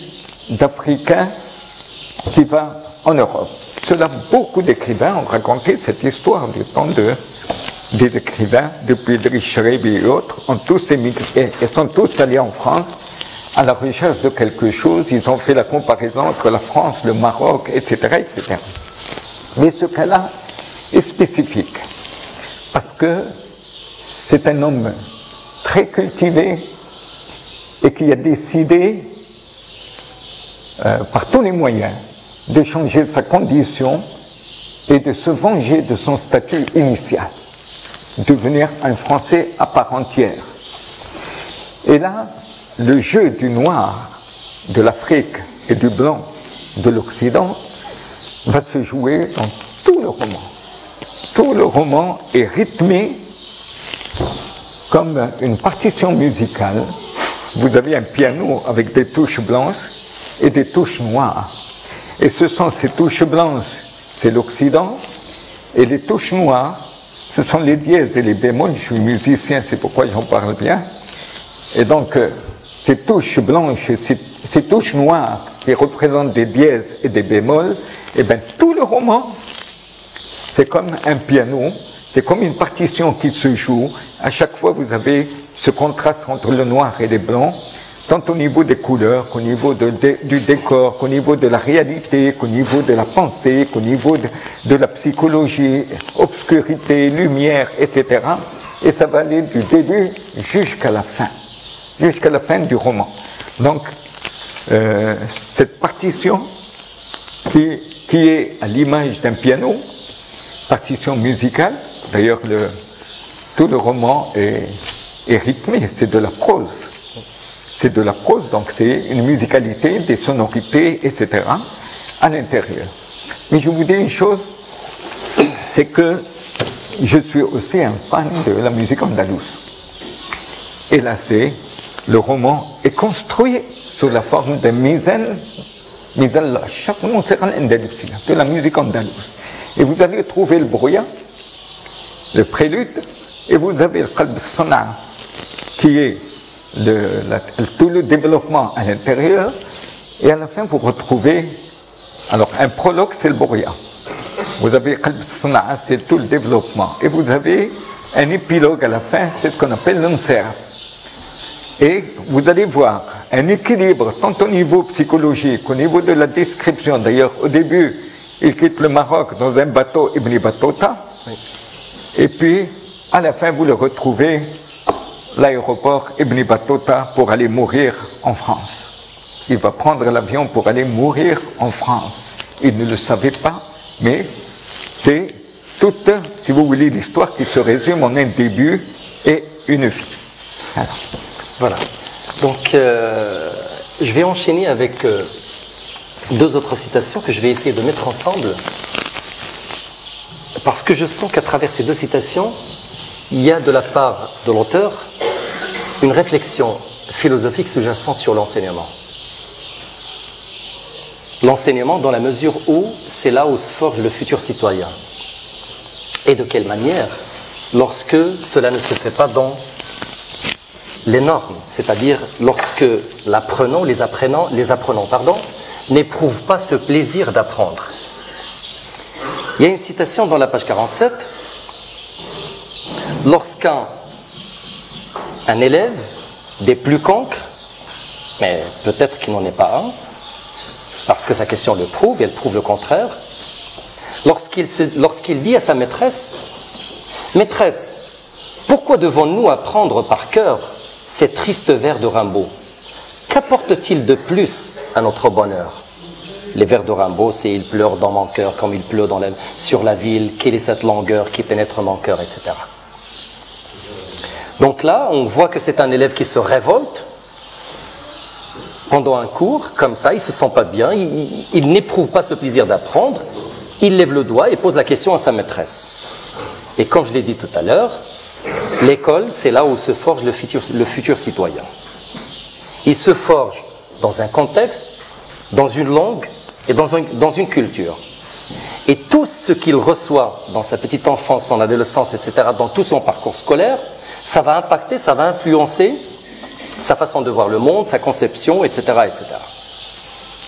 d'Africains qui va en Europe. Cela, beaucoup d'écrivains ont raconté cette histoire du temps des écrivains, depuis Driss Schreiber et autres, ont tous émigré et sont tous allés en France à la recherche de quelque chose. Ils ont fait la comparaison entre la France, le Maroc, etc., etc. Mais ce cas-là est spécifique parce que c'est un homme très cultivé et qui a décidé par tous les moyens de changer sa condition et de se venger de son statut initial, devenir un Français à part entière. Et là, le jeu du noir de l'Afrique et du blanc de l'Occident va se jouer dans tout le roman. Tout le roman est rythmé comme une partition musicale. Vous avez un piano avec des touches blanches et des touches noires. Et ce sont ces touches blanches, c'est l'Occident, et les touches noires, ce sont les dièses et les bémols. Je suis musicien, c'est pourquoi j'en parle bien. Et donc, ces touches blanches et ces touches noires qui représentent des dièses et des bémols, et bien tout le roman, c'est comme un piano, c'est comme une partition qui se joue. À chaque fois, vous avez ce contraste entre le noir et les blancs, tant au niveau des couleurs, qu'au niveau du décor, qu'au niveau de la réalité, qu'au niveau de la pensée, qu'au niveau de la psychologie, obscurité, lumière, etc. Et ça va aller du début jusqu'à la fin du roman. Donc, cette partition qui est à l'image d'un piano, partition musicale, d'ailleurs tout le roman est rythmé, c'est de la prose. C'est de la prose, donc c'est une musicalité, des sonorités, etc. à l'intérieur. Mais je vous dis une chose, c'est que je suis aussi un fan de la musique andalouse. Et là, le roman est construit sous la forme de mizan de la musique andalouse. Et vous allez trouver le brouillat, le prélude, et vous avez le qalb sana, qui est tout le développement à l'intérieur, et à la fin vous retrouvez, alors un prologue c'est le brouillat, vous avez qalb sana, c'est tout le développement, et vous avez un épilogue à la fin, c'est ce qu'on appelle l'insert. Et vous allez voir un équilibre tant au niveau psychologique, au niveau de la description. D'ailleurs, au début, il quitte le Maroc dans un bateau Ibn Battuta, et puis à la fin vous le retrouvez l'aéroport Ibn Battuta pour aller mourir en France. Il va prendre l'avion pour aller mourir en France. Il ne le savait pas, mais c'est toute, si vous voulez, l'histoire qui se résume en un début et une vie. Alors. Voilà. Donc, je vais enchaîner avec deux autres citations que je vais essayer de mettre ensemble, parce que je sens qu'à travers ces deux citations, il y a de la part de l'auteur une réflexion philosophique sous-jacente sur l'enseignement. L'enseignement dans la mesure où c'est là où se forge le futur citoyen. Et de quelle manière, lorsque cela ne se fait pas dans les normes, c'est-à-dire lorsque l'apprenant, les apprenants, n'éprouvent pas ce plaisir d'apprendre. Il y a une citation dans la page 47. Lorsqu'un élève des plus cancres, mais peut-être qu'il n'en est pas un, parce que sa question le prouve, et elle prouve le contraire, lorsqu'il dit à sa maîtresse, « Maîtresse, pourquoi devons-nous apprendre par cœur ces tristes vers de Rimbaud? Qu'apporte-t-il de plus à notre bonheur ?» Les vers de Rimbaud, c'est « Il pleure dans mon cœur comme il pleut sur la ville, quelle est cette langueur qui pénètre mon cœur, etc. » Donc là, on voit que c'est un élève qui se révolte pendant un cours, comme ça, il ne se sent pas bien, il n'éprouve pas ce plaisir d'apprendre, il lève le doigt et pose la question à sa maîtresse. Et comme je l'ai dit tout à l'heure, l'école, c'est là où se forge le futur citoyen. Il se forge dans un contexte, dans une langue et dans une culture. Et tout ce qu'il reçoit dans sa petite enfance, son adolescence, etc., dans tout son parcours scolaire, ça va impacter, ça va influencer sa façon de voir le monde, sa conception, etc., etc.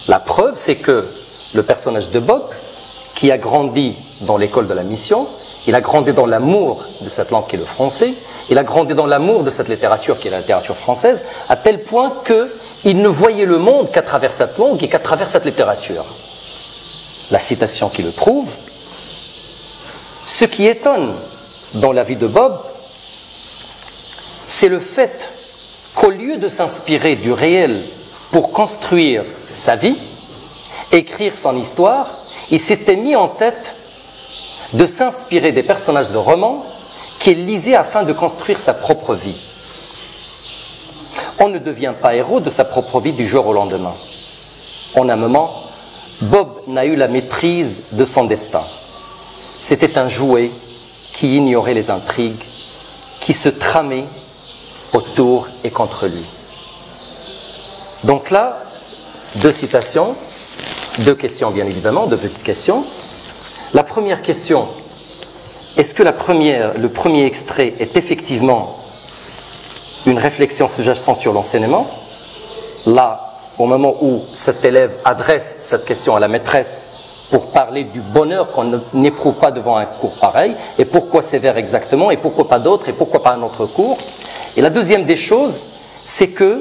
La preuve, c'est que le personnage de Bob, qui a grandi dans l'école de la mission, il a grandi dans l'amour de cette langue qui est le français, il a grandi dans l'amour de cette littérature qui est la littérature française, à tel point qu'il ne voyait le monde qu'à travers cette langue et qu'à travers cette littérature. La citation qui le prouve. Ce qui étonne dans la vie de Bob, c'est le fait qu'au lieu de s'inspirer du réel pour construire sa vie, écrire son histoire, il s'était mis en tête de s'inspirer des personnages de romans qu'il lisait afin de construire sa propre vie. On ne devient pas héros de sa propre vie du jour au lendemain. En un moment, Bob n'a eu la maîtrise de son destin. C'était un jouet qui ignorait les intrigues, qui se tramait autour et contre lui. Donc là, deux citations, deux questions bien évidemment, deux petites questions. La première question, est-ce que le premier extrait est effectivement une réflexion sous-jacente sur l'enseignement? Là, au moment où cet élève adresse cette question à la maîtresse pour parler du bonheur qu'on n'éprouve pas devant un cours pareil, et pourquoi sévère exactement, et pourquoi pas d'autres, et pourquoi pas un autre cours. Et la deuxième des choses, c'est que,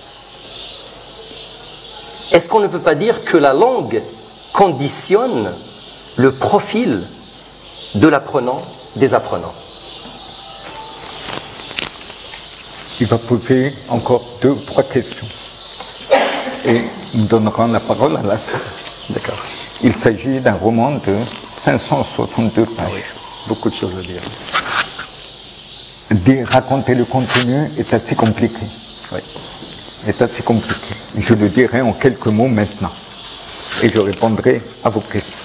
est-ce qu'on ne peut pas dire que la langue conditionne le profil de l'apprenant, des apprenants? Il va poser encore 2 ou 3 questions. Et nous donnerons la parole à la salle. D'accord. Il s'agit d'un roman de 562 pages. Oui, beaucoup de choses à dire. Raconter le contenu est assez compliqué. Oui. Est assez compliqué. Je le dirai en quelques mots maintenant. Et je répondrai à vos questions.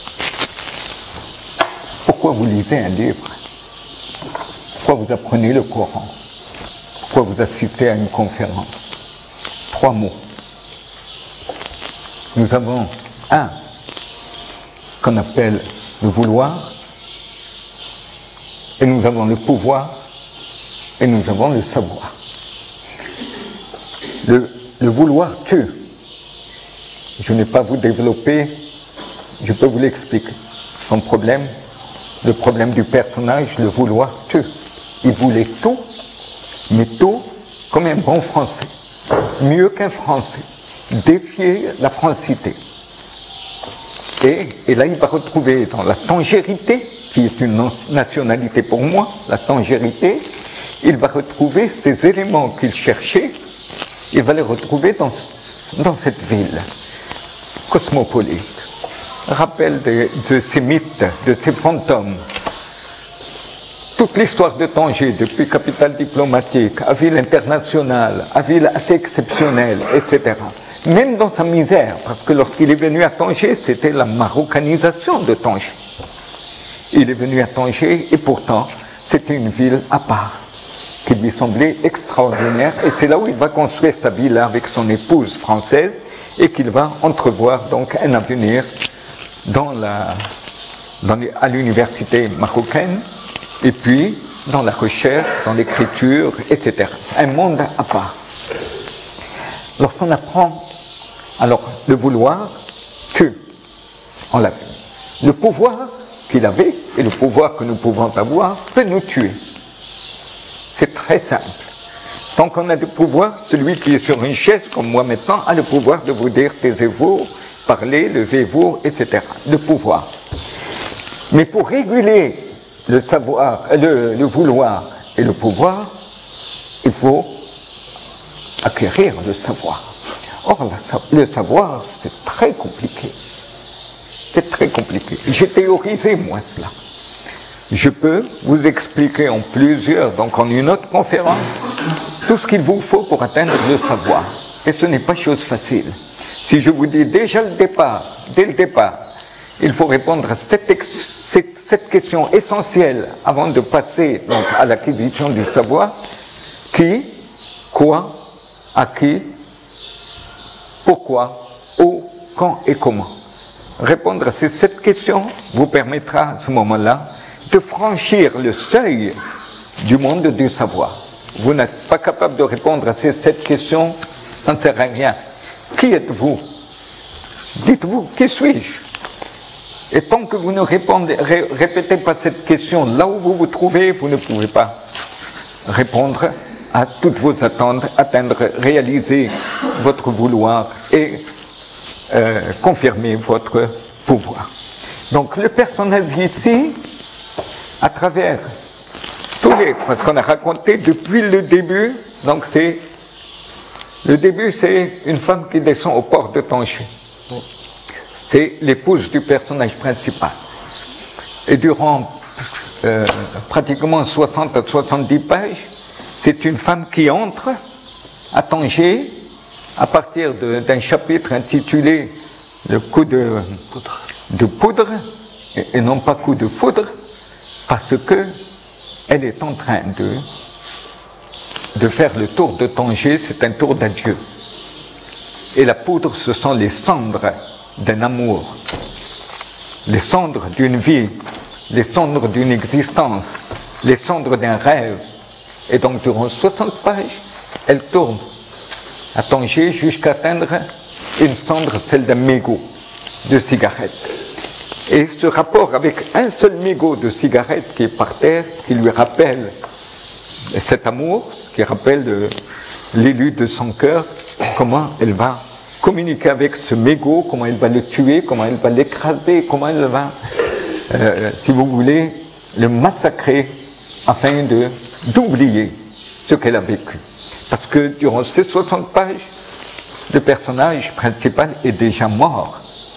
Pourquoi vous lisez un livre? Pourquoi vous apprenez le Coran? Pourquoi vous assistez à une conférence? 3 mots. Nous avons ce qu'on appelle le vouloir, et nous avons le pouvoir, et nous avons le savoir. Le vouloir tue. Je n'ai pas à vous développer, je peux vous l'expliquer. Son problème, le problème du personnage, le vouloir tue. Il voulait tout, mais tout comme un bon français, mieux qu'un français, défier la francité. Et là, il va retrouver dans la tangérité, qui est une nationalité pour moi, la tangérité, il va retrouver ces éléments qu'il cherchait, il va les retrouver dans cette ville cosmopolite. Rappel de ces mythes, de ces fantômes. Toute l'histoire de Tanger, depuis capitale diplomatique, à ville internationale, à ville assez exceptionnelle, etc. Même dans sa misère, parce que lorsqu'il est venu à Tanger, c'était la marocanisation de Tanger. Il est venu à Tanger et pourtant, c'était une ville à part, qui lui semblait extraordinaire. Et c'est là où il va construire sa villa avec son épouse française et qu'il va entrevoir donc un avenir à l'université marocaine et puis dans la recherche, dans l'écriture, etc. Un monde à part. Lorsqu'on apprend, alors le vouloir tue, on l'a vu. Le pouvoir qu'il avait et le pouvoir que nous pouvons avoir peut nous tuer. C'est très simple. Tant qu'on a du pouvoir, celui qui est sur une chaise, comme moi maintenant, a le pouvoir de vous dire taisez-vous, parlez, levez-vous, etc. Le pouvoir. Mais pour réguler le savoir, le vouloir et le pouvoir, il faut acquérir le savoir. Or, le savoir, c'est très compliqué. C'est très compliqué. J'ai théorisé, moi, cela. Je peux vous expliquer en une autre conférence, tout ce qu'il vous faut pour atteindre le savoir. Et ce n'est pas chose facile. Si je vous dis dès le départ, il faut répondre à cette question essentielle avant de passer donc, à l'acquisition du savoir. Qui, quoi, à qui, pourquoi, où, quand et comment. Répondre à ces 7 questions vous permettra à ce moment-là de franchir le seuil du monde du savoir. Vous n'êtes pas capable de répondre à ces 7 questions, ça ne sert à rien. Qui êtes-vous? Dites-vous, qui suis-je? Et tant que vous ne répétez pas cette question là où vous vous trouvez, vous ne pouvez pas répondre à toutes vos attentes, atteindre, réaliser votre vouloir et confirmer votre pouvoir. Donc le personnage ici, à travers tous les... Parce qu'on a raconté depuis le début, donc le début c'est une femme qui descend au port de Tanger. C'est l'épouse du personnage principal. Et durant pratiquement 60 à 70 pages, c'est une femme qui entre à Tanger à partir d'un chapitre intitulé « Le coup de poudre » et non pas « coup de foudre » parce qu'elle est en train de faire le tour de Tanger, c'est un tour d'adieu. Et la poudre, ce sont les cendres d'un amour, les cendres d'une vie, les cendres d'une existence, les cendres d'un rêve. Et donc durant 60 pages, elle tourne à Tanger jusqu'à atteindre une cendre, celle d'un mégot de cigarette. Et ce rapport avec un seul mégot de cigarette qui est par terre, qui lui rappelle cet amour, qui rappelle l'élu de son cœur, comment elle va communiquer avec ce mégot, comment elle va le tuer, comment elle va l'écraser, comment elle va, si vous voulez, le massacrer afin d'oublier ce qu'elle a vécu. Parce que durant ces 60 pages, le personnage principal est déjà mort.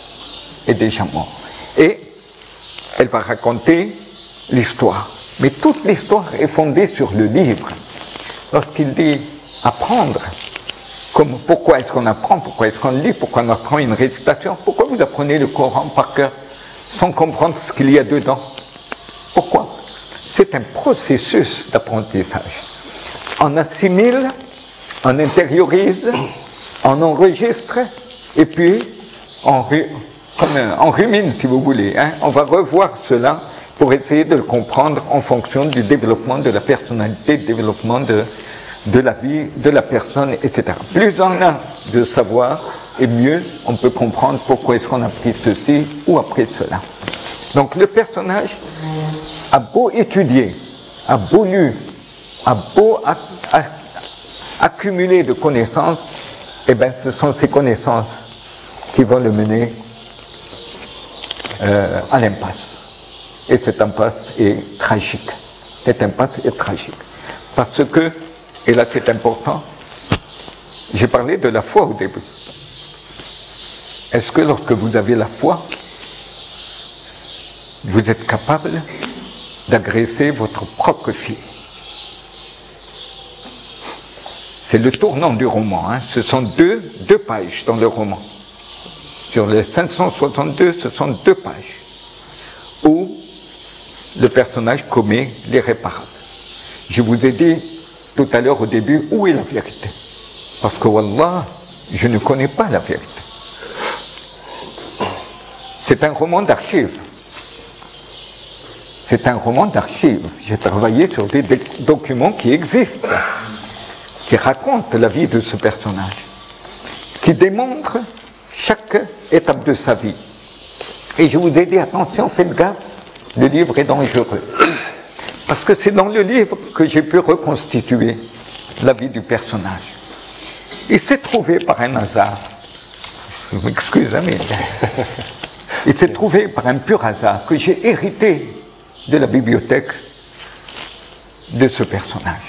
Et elle va raconter l'histoire. Mais toute l'histoire est fondée sur le livre. Lorsqu'il dit apprendre, comme pourquoi est-ce qu'on apprend, pourquoi est-ce qu'on lit, pourquoi on apprend une récitation, pourquoi vous apprenez le Coran par cœur sans comprendre ce qu'il y a dedans? Pourquoi? C'est un processus d'apprentissage. On assimile, on intériorise, on enregistre, et puis on rumine, si vous voulez. Hein. On va revoir cela pour essayer de le comprendre en fonction du développement de la personnalité, du développement de la vie, de la personne, etc. Plus on a de savoir, et mieux on peut comprendre pourquoi est-ce qu'on a pris ceci ou appris cela. Donc le personnage a beau étudier, a beau lire, a beau accumuler de connaissances, et bien ce sont ces connaissances qui vont le mener à l'impasse. Et cette impasse est tragique. Cette impasse est tragique. Parce que, et là c'est important, j'ai parlé de la foi au début. Est-ce que lorsque vous avez la foi, vous êtes capable d'agresser votre propre fille? C'est le tournant du roman. Hein. Ce sont deux pages dans le roman. Sur les 562, ce sont 2 pages où le personnage commet l'irréparable. Je vous ai dit tout à l'heure au début, où est la vérité? Parce que, wallah, je ne connais pas la vérité. C'est un roman d'archives. C'est un roman d'archives. J'ai travaillé sur des documents qui existent, qui racontent la vie de ce personnage, qui démontrent chaque étape de sa vie. Et je vous ai dit, attention, faites gaffe, le livre est dangereux. Parce que c'est dans le livre que j'ai pu reconstituer la vie du personnage. Il s'est trouvé par un hasard, je m'excuse, mais il s'est trouvé par un pur hasard que j'ai hérité de la bibliothèque de ce personnage.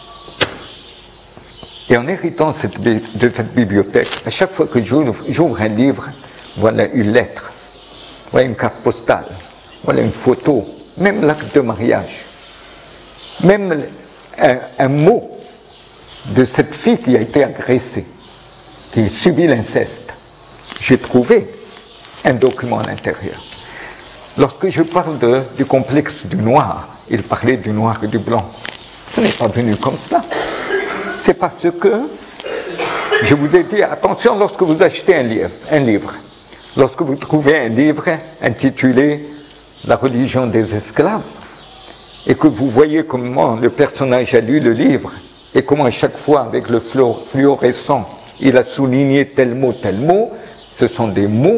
Et en héritant de cette bibliothèque, à chaque fois que j'ouvre un livre, voilà une lettre, voilà une carte postale, voilà une photo, même l'acte de mariage, même un mot de cette fille qui a été agressée, qui subit l'inceste. J'ai trouvé un document à l'intérieur. Lorsque je parle du complexe du noir, il parlait du noir et du blanc. Ce n'est pas venu comme ça. C'est parce que je vous ai dit, attention lorsque vous achetez un livre, lorsque vous trouvez un livre intitulé « La religion des esclaves » et que vous voyez comment le personnage a lu le livre et comment à chaque fois avec le fluorescent il a souligné tel mot, ce sont des mots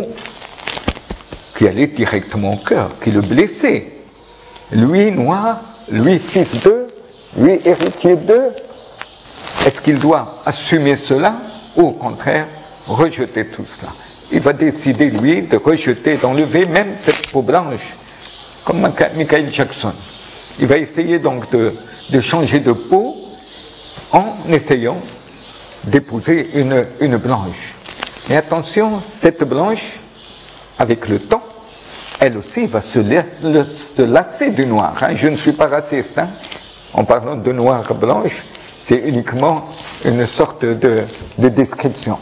qui allaient directement au cœur, qui le blessaient. Lui, noir, lui, fils d'eux, lui, héritier d'eux, est-ce qu'il doit assumer cela ou au contraire rejeter tout cela? Il va décider, lui, de rejeter, d'enlever même cette peau blanche, comme Michael Jackson. Il va essayer donc de changer de peau en essayant d'épouser une blanche. Et attention, cette blanche, avec le temps, elle aussi va se lasser du noir. Hein. Je ne suis pas raciste. Hein. En parlant de noir-blanche, c'est uniquement une sorte de description.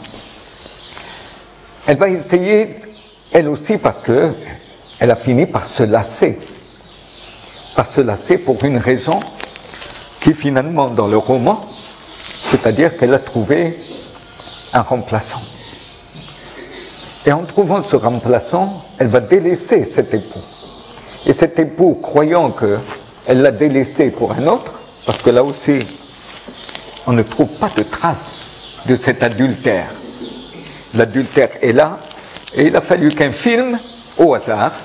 Elle va essayer, elle aussi, parce qu'elle a fini par se lasser. Par se lasser pour une raison qui finalement, dans le roman, c'est-à-dire qu'elle a trouvé un remplaçant. Et en trouvant ce remplaçant, elle va délaisser cet époux. Et cet époux, croyant qu'elle l'a délaissé pour un autre, parce que là aussi, on ne trouve pas de traces de cet adultère. L'adultère est là, et il a fallu qu'un film, au hasard,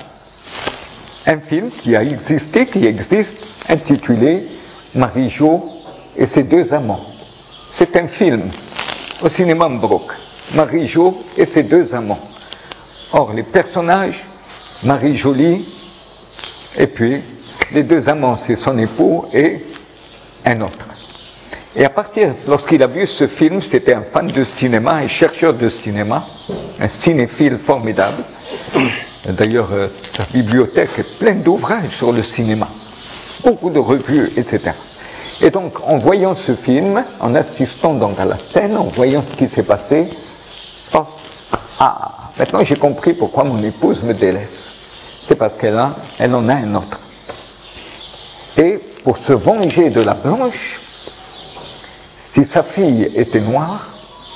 un film qui a existé, qui existe, intitulé Marie-Jo et ses deux amants. C'est un film au cinéma Mbrouk. Marie-Jo et ses deux amants. Or, les personnages, Marie-Jolie, et puis les deux amants, c'est son époux et un autre. Et à partir, lorsqu'il a vu ce film, c'était un fan de cinéma, un chercheur de cinéma, un cinéphile formidable. D'ailleurs, sa bibliothèque est pleine d'ouvrages sur le cinéma, beaucoup de revues, etc. Et donc, en voyant ce film, en assistant donc à la scène, en voyant ce qui s'est passé, oh, ah, maintenant j'ai compris pourquoi mon épouse me délaisse. C'est parce elle en a un autre. Et pour se venger de la blanche, si sa fille était noire,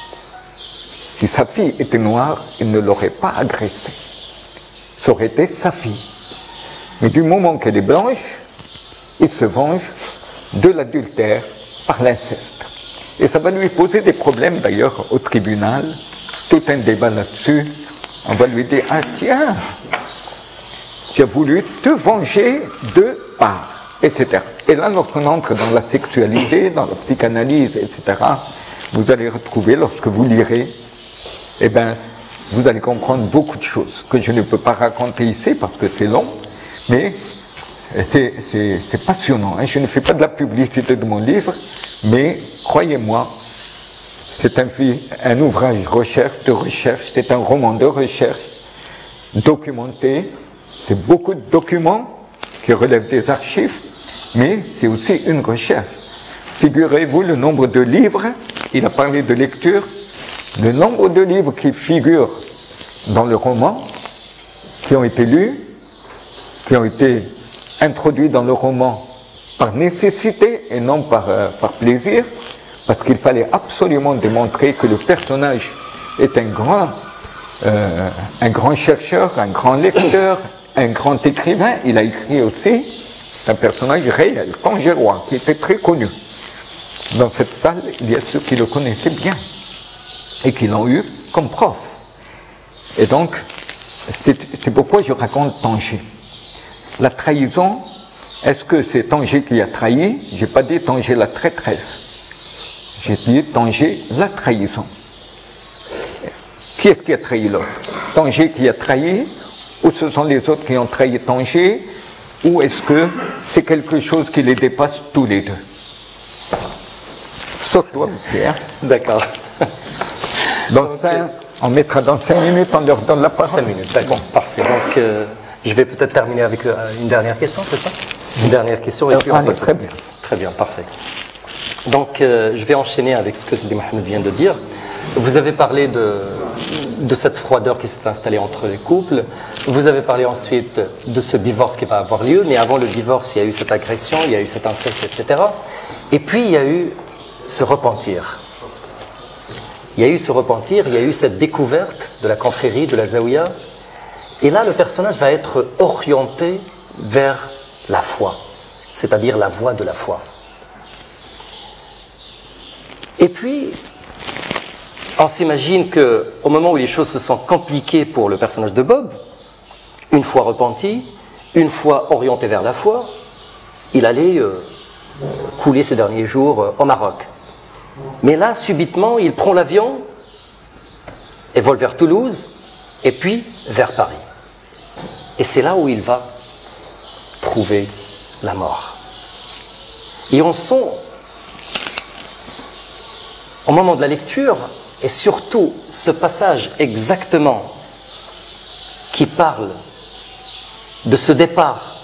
il ne l'aurait pas agressée. Ça aurait été sa fille. Mais du moment qu'elle est blanche, il se venge de l'adultère par l'inceste. Et ça va lui poser des problèmes d'ailleurs au tribunal, tout un débat là-dessus. On va lui dire, ah tiens, tu as voulu te venger de part, etc. Et là, lorsqu'on entre dans la sexualité, dans la psychanalyse, etc., vous allez retrouver, lorsque vous lirez, eh bien, vous allez comprendre beaucoup de choses que je ne peux pas raconter ici parce que c'est long, mais c'est passionnant. Hein. Je ne fais pas de la publicité de mon livre, mais croyez-moi, c'est un ouvrage de recherche, c'est un roman de recherche documenté. C'est beaucoup de documents qui relèvent des archives, mais c'est aussi une recherche. Figurez-vous le nombre de livres, il a parlé de lecture, le nombre de livres qui figurent dans le roman, qui ont été lus, qui ont été introduits dans le roman par nécessité et non par plaisir, parce qu'il fallait absolument démontrer que le personnage est un grand chercheur, un grand lecteur, un grand écrivain. Il a écrit aussi un personnage réel, Congérois, qui était très connu. Dans cette salle, il y a ceux qui le connaissaient bien et qui l'ont eu comme prof. Et donc, c'est pourquoi je raconte Tanger. La trahison, est-ce que c'est Tanger qui a trahi? Je n'ai pas dit Tanger la traîtresse. J'ai dit Tanger la trahison. Qui est-ce qui a trahi l'autre? Tanger qui a trahi? Ou ce sont les autres qui ont trahi Tanger? Ou est-ce que c'est quelque chose qui les dépasse tous les deux? Sauf toi, monsieur. Hein? D'accord. On mettra dans 5 minutes, on leur donne la parole. 5 minutes, d'accord, parfait. Donc, je vais peut-être terminer avec une dernière question, c'est ça? Une dernière question et puis on passe. Très bien. Très bien, parfait. Donc, je vais enchaîner avec ce que Sidi Mohamed vient de dire. Vous avez parlé de cette froideur qui s'est installée entre les couples. Vous avez parlé ensuite de ce divorce qui va avoir lieu. Mais avant le divorce, il y a eu cette agression, il y a eu cet inceste, etc. Et puis, il y a eu ce repentir. Il y a eu ce repentir, il y a eu cette découverte de la confrérie, de la zaouïa. Et là, le personnage va être orienté vers la foi, c'est-à-dire la voie de la foi. Et puis, on s'imagine qu'au moment où les choses se sont compliquées pour le personnage de Bob, une fois repenti, une fois orienté vers la foi, il allait couler ses derniers jours au Maroc. Mais là, subitement, il prend l'avion et vole vers Toulouse, et puis vers Paris. Et c'est là où il va trouver la mort. Et on sent, au moment de la lecture, et surtout ce passage exactement qui parle de ce départ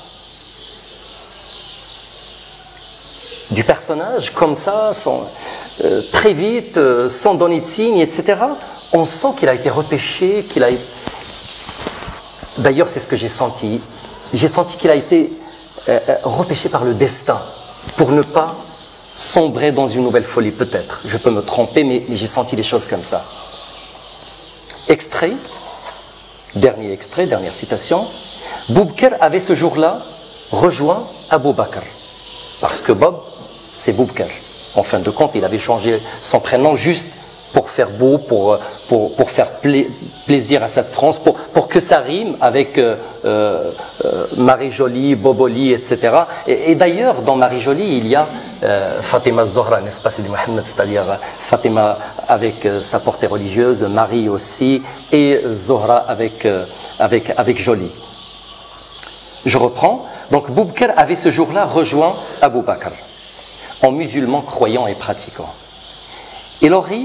du personnage, comme ça, très vite, sans donner de signe, etc., on sent qu'il a été repêché, qu'il a... D'ailleurs, c'est ce que j'ai senti. J'ai senti qu'il a été repêché par le destin pour ne pas sombrer dans une nouvelle folie, peut-être. Je peux me tromper, mais j'ai senti les choses comme ça. Extrait, dernière citation. Boubker avait ce jour-là rejoint Abou Bakr, parce que Bob, c'est Boubker. En fin de compte, il avait changé son prénom juste pour faire beau, pour faire plaisir à cette France, pour que ça rime avec Marie-Jolie, Boboli, etc. Et d'ailleurs, dans Marie-Jolie, il y a Fatima Zohra, n'est-ce pas, c'est du Mohammed, c'est-à-dire Fatima avec sa portée religieuse, Marie aussi, et Zohra avec Jolie. Je reprends. Donc, Boubker avait ce jour-là rejoint Abou Bakr, en musulman croyant et pratiquant. Il aurait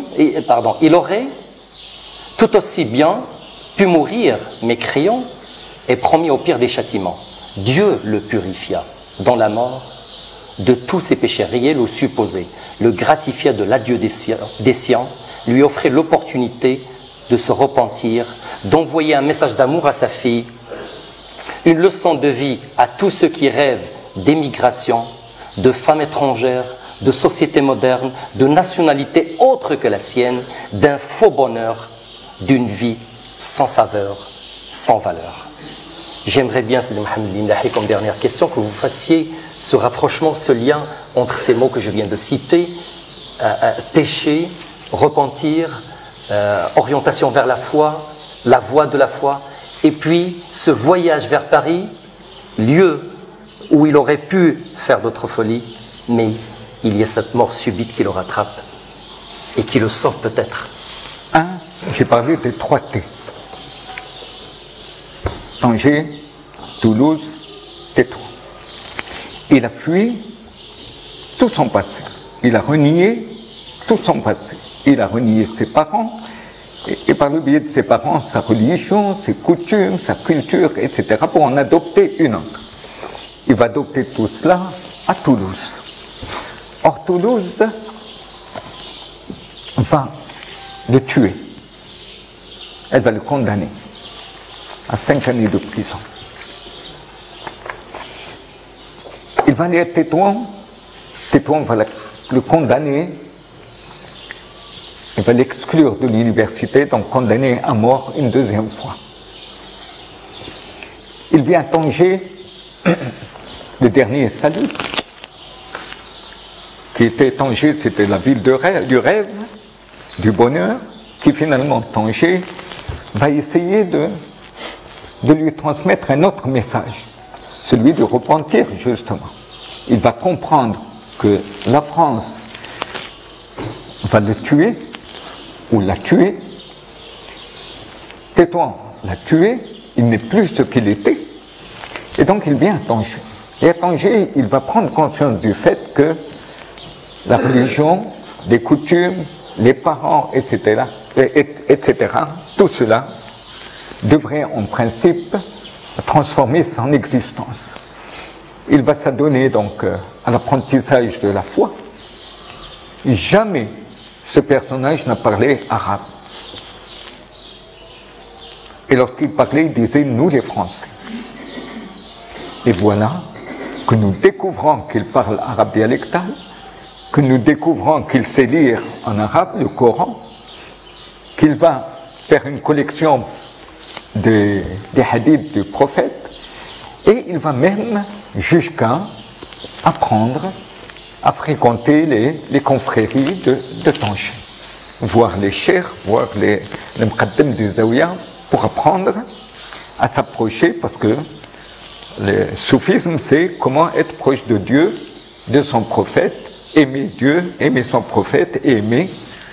tout aussi bien pu mourir mécréant et promis au pire des châtiments. Dieu le purifia dans la mort de tous ses péchés réels ou supposés, le gratifia de l'adieu des siens, lui offrait l'opportunité de se repentir, d'envoyer un message d'amour à sa fille, une leçon de vie à tous ceux qui rêvent d'émigration, de femmes étrangères, de société moderne, de nationalité autre que la sienne, d'un faux bonheur, d'une vie sans saveur, sans valeur. J'aimerais bien, Sidi Mohamed Limlahi, comme dernière question, que vous fassiez ce rapprochement, ce lien entre ces mots que je viens de citer, péché, repentir, orientation vers la foi, la voie de la foi, et puis ce voyage vers Paris, lieu où il aurait pu faire d'autres folies, mais il y a cette mort subite qui le rattrape et qui le sauve peut-être. J'ai parlé des 3 T. Tanger, Toulouse, Tétouan. Il a fui tout son passé. Il a renié tout son passé. Il a renié ses parents, et par le biais de ses parents, sa religion, ses coutumes, sa culture, etc., pour en adopter une autre. Il va adopter tout cela à Toulouse. Or, Toulouse va le tuer. Elle va le condamner à 5 années de prison. Il va aller à Tétouan. Tétouan va le condamner. Il va l'exclure de l'université, donc condamner à mort une 2e fois. Il vient à Tanger, le dernier salut, qui était Tanger, c'était la ville du rêve, du bonheur, qui finalement, Tanger, va essayer de lui transmettre un autre message, celui de repentir, justement. Il va comprendre que la France va le tuer, ou l'a tué. Tétouan l'a tué, il n'est plus ce qu'il était, et donc il vient à Tanger. Et à Tanger, il va prendre conscience du fait que la religion, les coutumes, les parents, etc., tout cela devrait en principe transformer son existence. Il va s'adonner donc à l'apprentissage de la foi. Jamais ce personnage n'a parlé arabe. Et lorsqu'il parlait, il disait « nous les Français ». Et voilà que nous découvrons qu'il parle arabe dialectal, que nous découvrons qu'il sait lire en arabe le Coran, qu'il va faire une collection des hadiths du prophète, et il va même jusqu'à apprendre à fréquenter les confréries de Tanger. voir les cheikhs, voir les muqaddam du Zawiya, pour apprendre à s'approcher, parce que le soufisme, c'est comment être proche de Dieu, de son prophète, aimer Dieu, aimer son prophète et aimer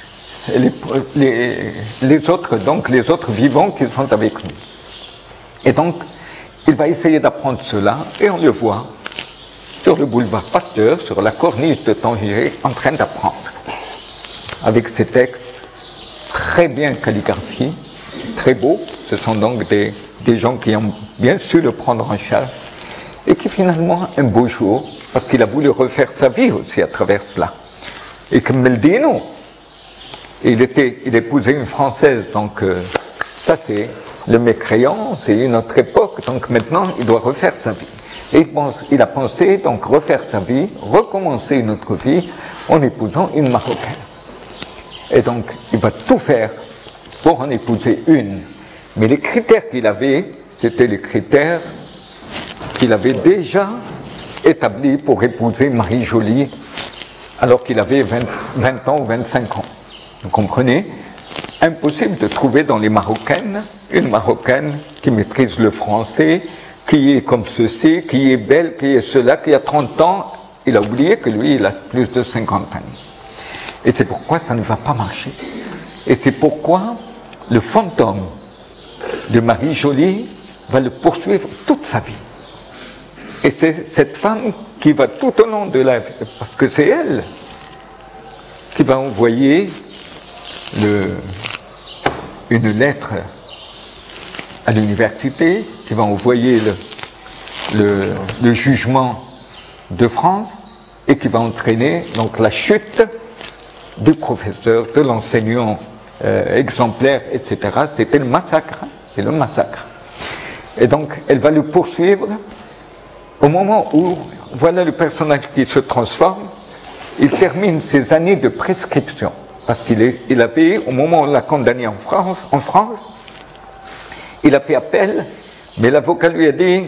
les autres, donc les autres vivants qui sont avec nous. Et donc, il va essayer d'apprendre cela, et on le voit sur le boulevard Pasteur, sur la corniche de Tanger, en train d'apprendre, avec ces textes très bien calligraphiés, très beaux. Ce sont donc des gens qui ont bien su le prendre en charge, et qui finalement, un beau jour, parce qu'il a voulu refaire sa vie aussi à travers cela, et comme Meldino, il épousait une Française, donc ça c'est le mécréant, c'est une autre époque, donc maintenant il doit refaire sa vie. Et il a pensé donc refaire sa vie, recommencer une autre vie en épousant une Marocaine. Et donc il va tout faire pour en épouser une. Mais les critères qu'il avait, c'était les critères qu'il avait déjà établis pour épouser Marie Joly, alors qu'il avait 20 ans ou 25 ans. Vous comprenez? Impossible de trouver dans les Marocaines une Marocaine qui maîtrise le français, qui est comme ceci, qui est belle, qui est cela, qui a 30 ans. Il a oublié que lui, il a plus de 50 ans. Et c'est pourquoi ça ne va pas marcher. Et c'est pourquoi le fantôme de Marie Joly va le poursuivre toute sa vie. Et c'est cette femme qui va tout au long de la vie, parce que c'est elle qui va envoyer une lettre à l'université, qui va envoyer le jugement de France, et qui va entraîner donc la chute du professeur, de l'enseignant exemplaire, etc. C'était le massacre, c'est le massacre. Et donc elle va le poursuivre au moment où, voilà le personnage qui se transforme, il termine ses années de prescription. Parce qu'il avait, au moment où on l'a condamné en France, il a fait appel, mais l'avocat lui a dit,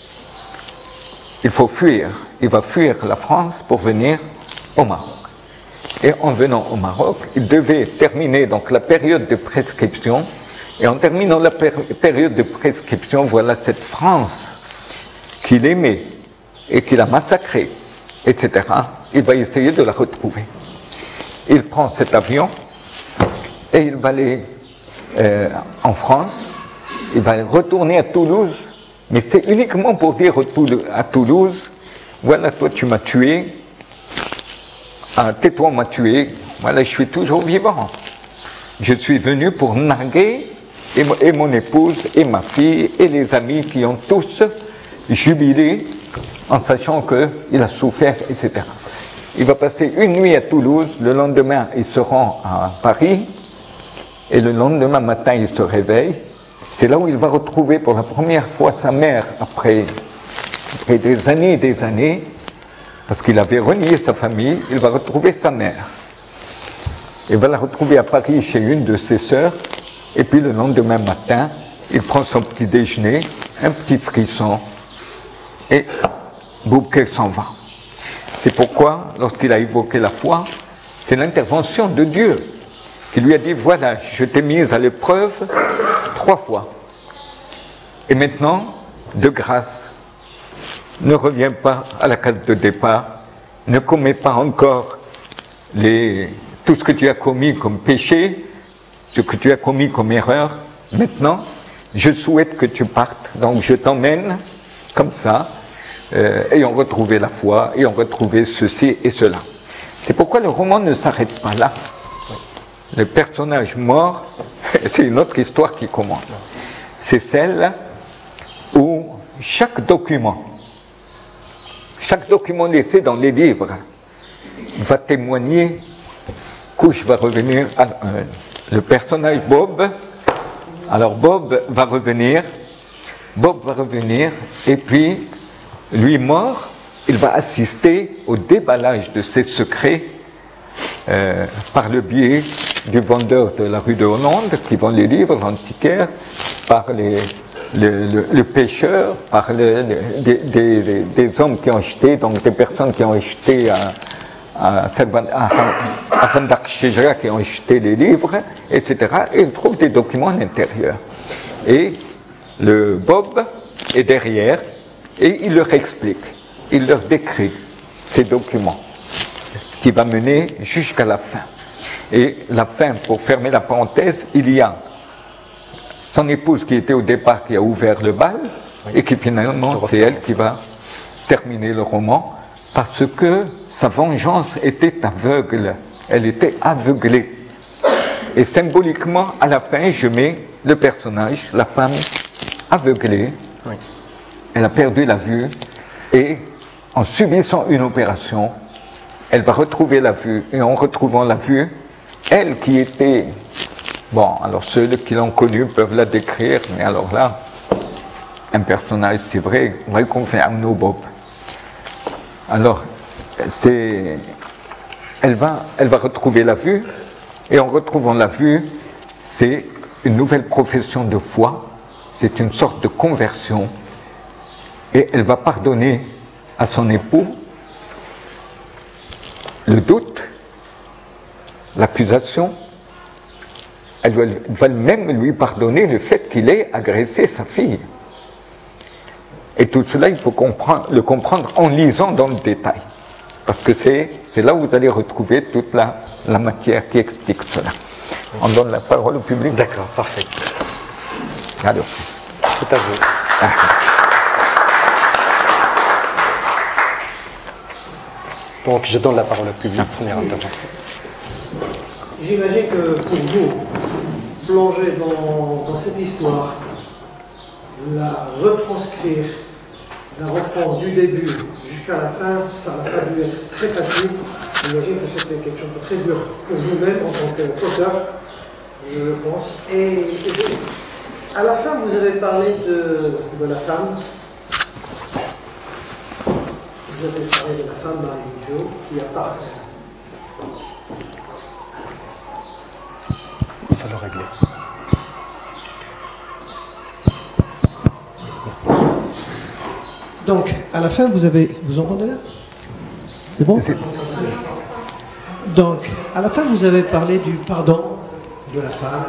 il faut fuir. Il va fuir la France pour venir au Maroc. Et en venant au Maroc, il devait terminer donc la période de prescription. Et en terminant la période de prescription, voilà cette France qu'il aimait et qu'il a massacrée, etc. Il va essayer de la retrouver. Il prend cet avion et il va aller en France. Il va retourner à Toulouse, mais c'est uniquement pour dire à Toulouse, voilà, toi tu m'as tué, tais-toi, on m'a tué, voilà, je suis toujours vivant. Je suis venu pour narguer et mon épouse et ma fille et les amis qui ont tous jubilé en sachant qu'il a souffert, etc. Il va passer une nuit à Toulouse, le lendemain il se rend à Paris, et le lendemain matin il se réveille. C'est là où il va retrouver pour la première fois sa mère après des années et des années, parce qu'il avait renié sa famille, il va retrouver sa mère. Il va la retrouver à Paris chez une de ses sœurs, et puis le lendemain matin, il prend son petit déjeuner, un petit frisson, et Boubké s'en va. C'est pourquoi, lorsqu'il a évoqué la foi, c'est l'intervention de Dieu qui lui a dit, voilà, je t'ai mise à l'épreuve 3 fois. Et maintenant, de grâce, ne reviens pas à la case de départ, ne commets pas encore tout ce que tu as commis comme péché, ce que tu as commis comme erreur. Maintenant, je souhaite que tu partes, donc je t'emmène comme ça, ayant retrouvé la foi, ayant retrouvé ceci et cela. C'est pourquoi le roman ne s'arrête pas là. Le personnage mort, c'est une autre histoire qui commence. C'est celle où chaque document laissé dans les livres va témoigner qu'Ouch va revenir. Le personnage Bob, alors Bob va revenir, et puis, lui mort, il va assister au déballage de ses secrets par le biais du vendeur de la rue de Hollande qui vend les livres, l'antiquaire, par le pêcheur, par des hommes qui ont acheté, donc des personnes qui ont acheté à Fandak Shejra qui ont jeté les livres, etc. Et ils trouvent des documents à l'intérieur. Et le Bob est derrière et il leur explique, il leur décrit ces documents, ce qui va mener jusqu'à la fin. Et la fin, pour fermer la parenthèse, il y a son épouse qui était au départ, qui a ouvert le bal, et qui finalement, c'est elle qui va terminer le roman, parce que sa vengeance était aveugle. Elle était aveuglée. Et symboliquement, à la fin, je mets le personnage, la femme aveuglée. Oui. Elle a perdu la vue, et en subissant une opération, elle va retrouver la vue. Et en retrouvant la vue, elle qui était... Bon, alors ceux qui l'ont connue peuvent la décrire, mais alors là, un personnage, c'est vrai qu'on fait un Bob. Alors, elle va retrouver la vue, et en retrouvant la vue, c'est une nouvelle profession de foi, c'est une sorte de conversion, et elle va pardonner à son époux le doute, l'accusation. Elle va même lui pardonner le fait qu'il ait agressé sa fille. Et tout cela, il faut le comprendre en lisant dans le détail. Parce que c'est là où vous allez retrouver toute la matière qui explique cela. On donne la parole au public. D'accord, parfait. Alors. C'est à vous. Donc, je donne la parole au public. Première intervention. J'imagine que pour vous, plonger dans cette histoire, la retranscrire, la reprendre du début jusqu'à la fin, ça n'a pas dû être très facile. J'imagine que c'était quelque chose de très dur pour vous-même en tant qu'auteur, je pense. Et à la fin, vous avez parlé de la femme. Vous avez parlé de la femme Marie-Jo qui apparaît. Il faut le régler. Donc, à la fin, vous entendez là? C'est bon? Donc, à la fin, vous avez parlé du pardon de la femme.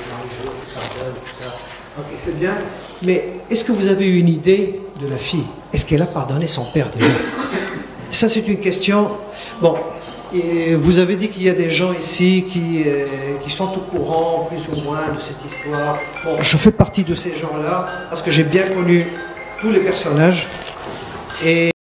Ok, c'est bien. Mais est-ce que vous avez une idée de la fille? Est-ce qu'elle a pardonné son père déjà? Ça, c'est une question. Bon, et vous avez dit qu'il y a des gens ici qui sont au courant, plus ou moins, de cette histoire. Bon, je fais partie de ces gens-là, parce que j'ai bien connu tous les personnages. Et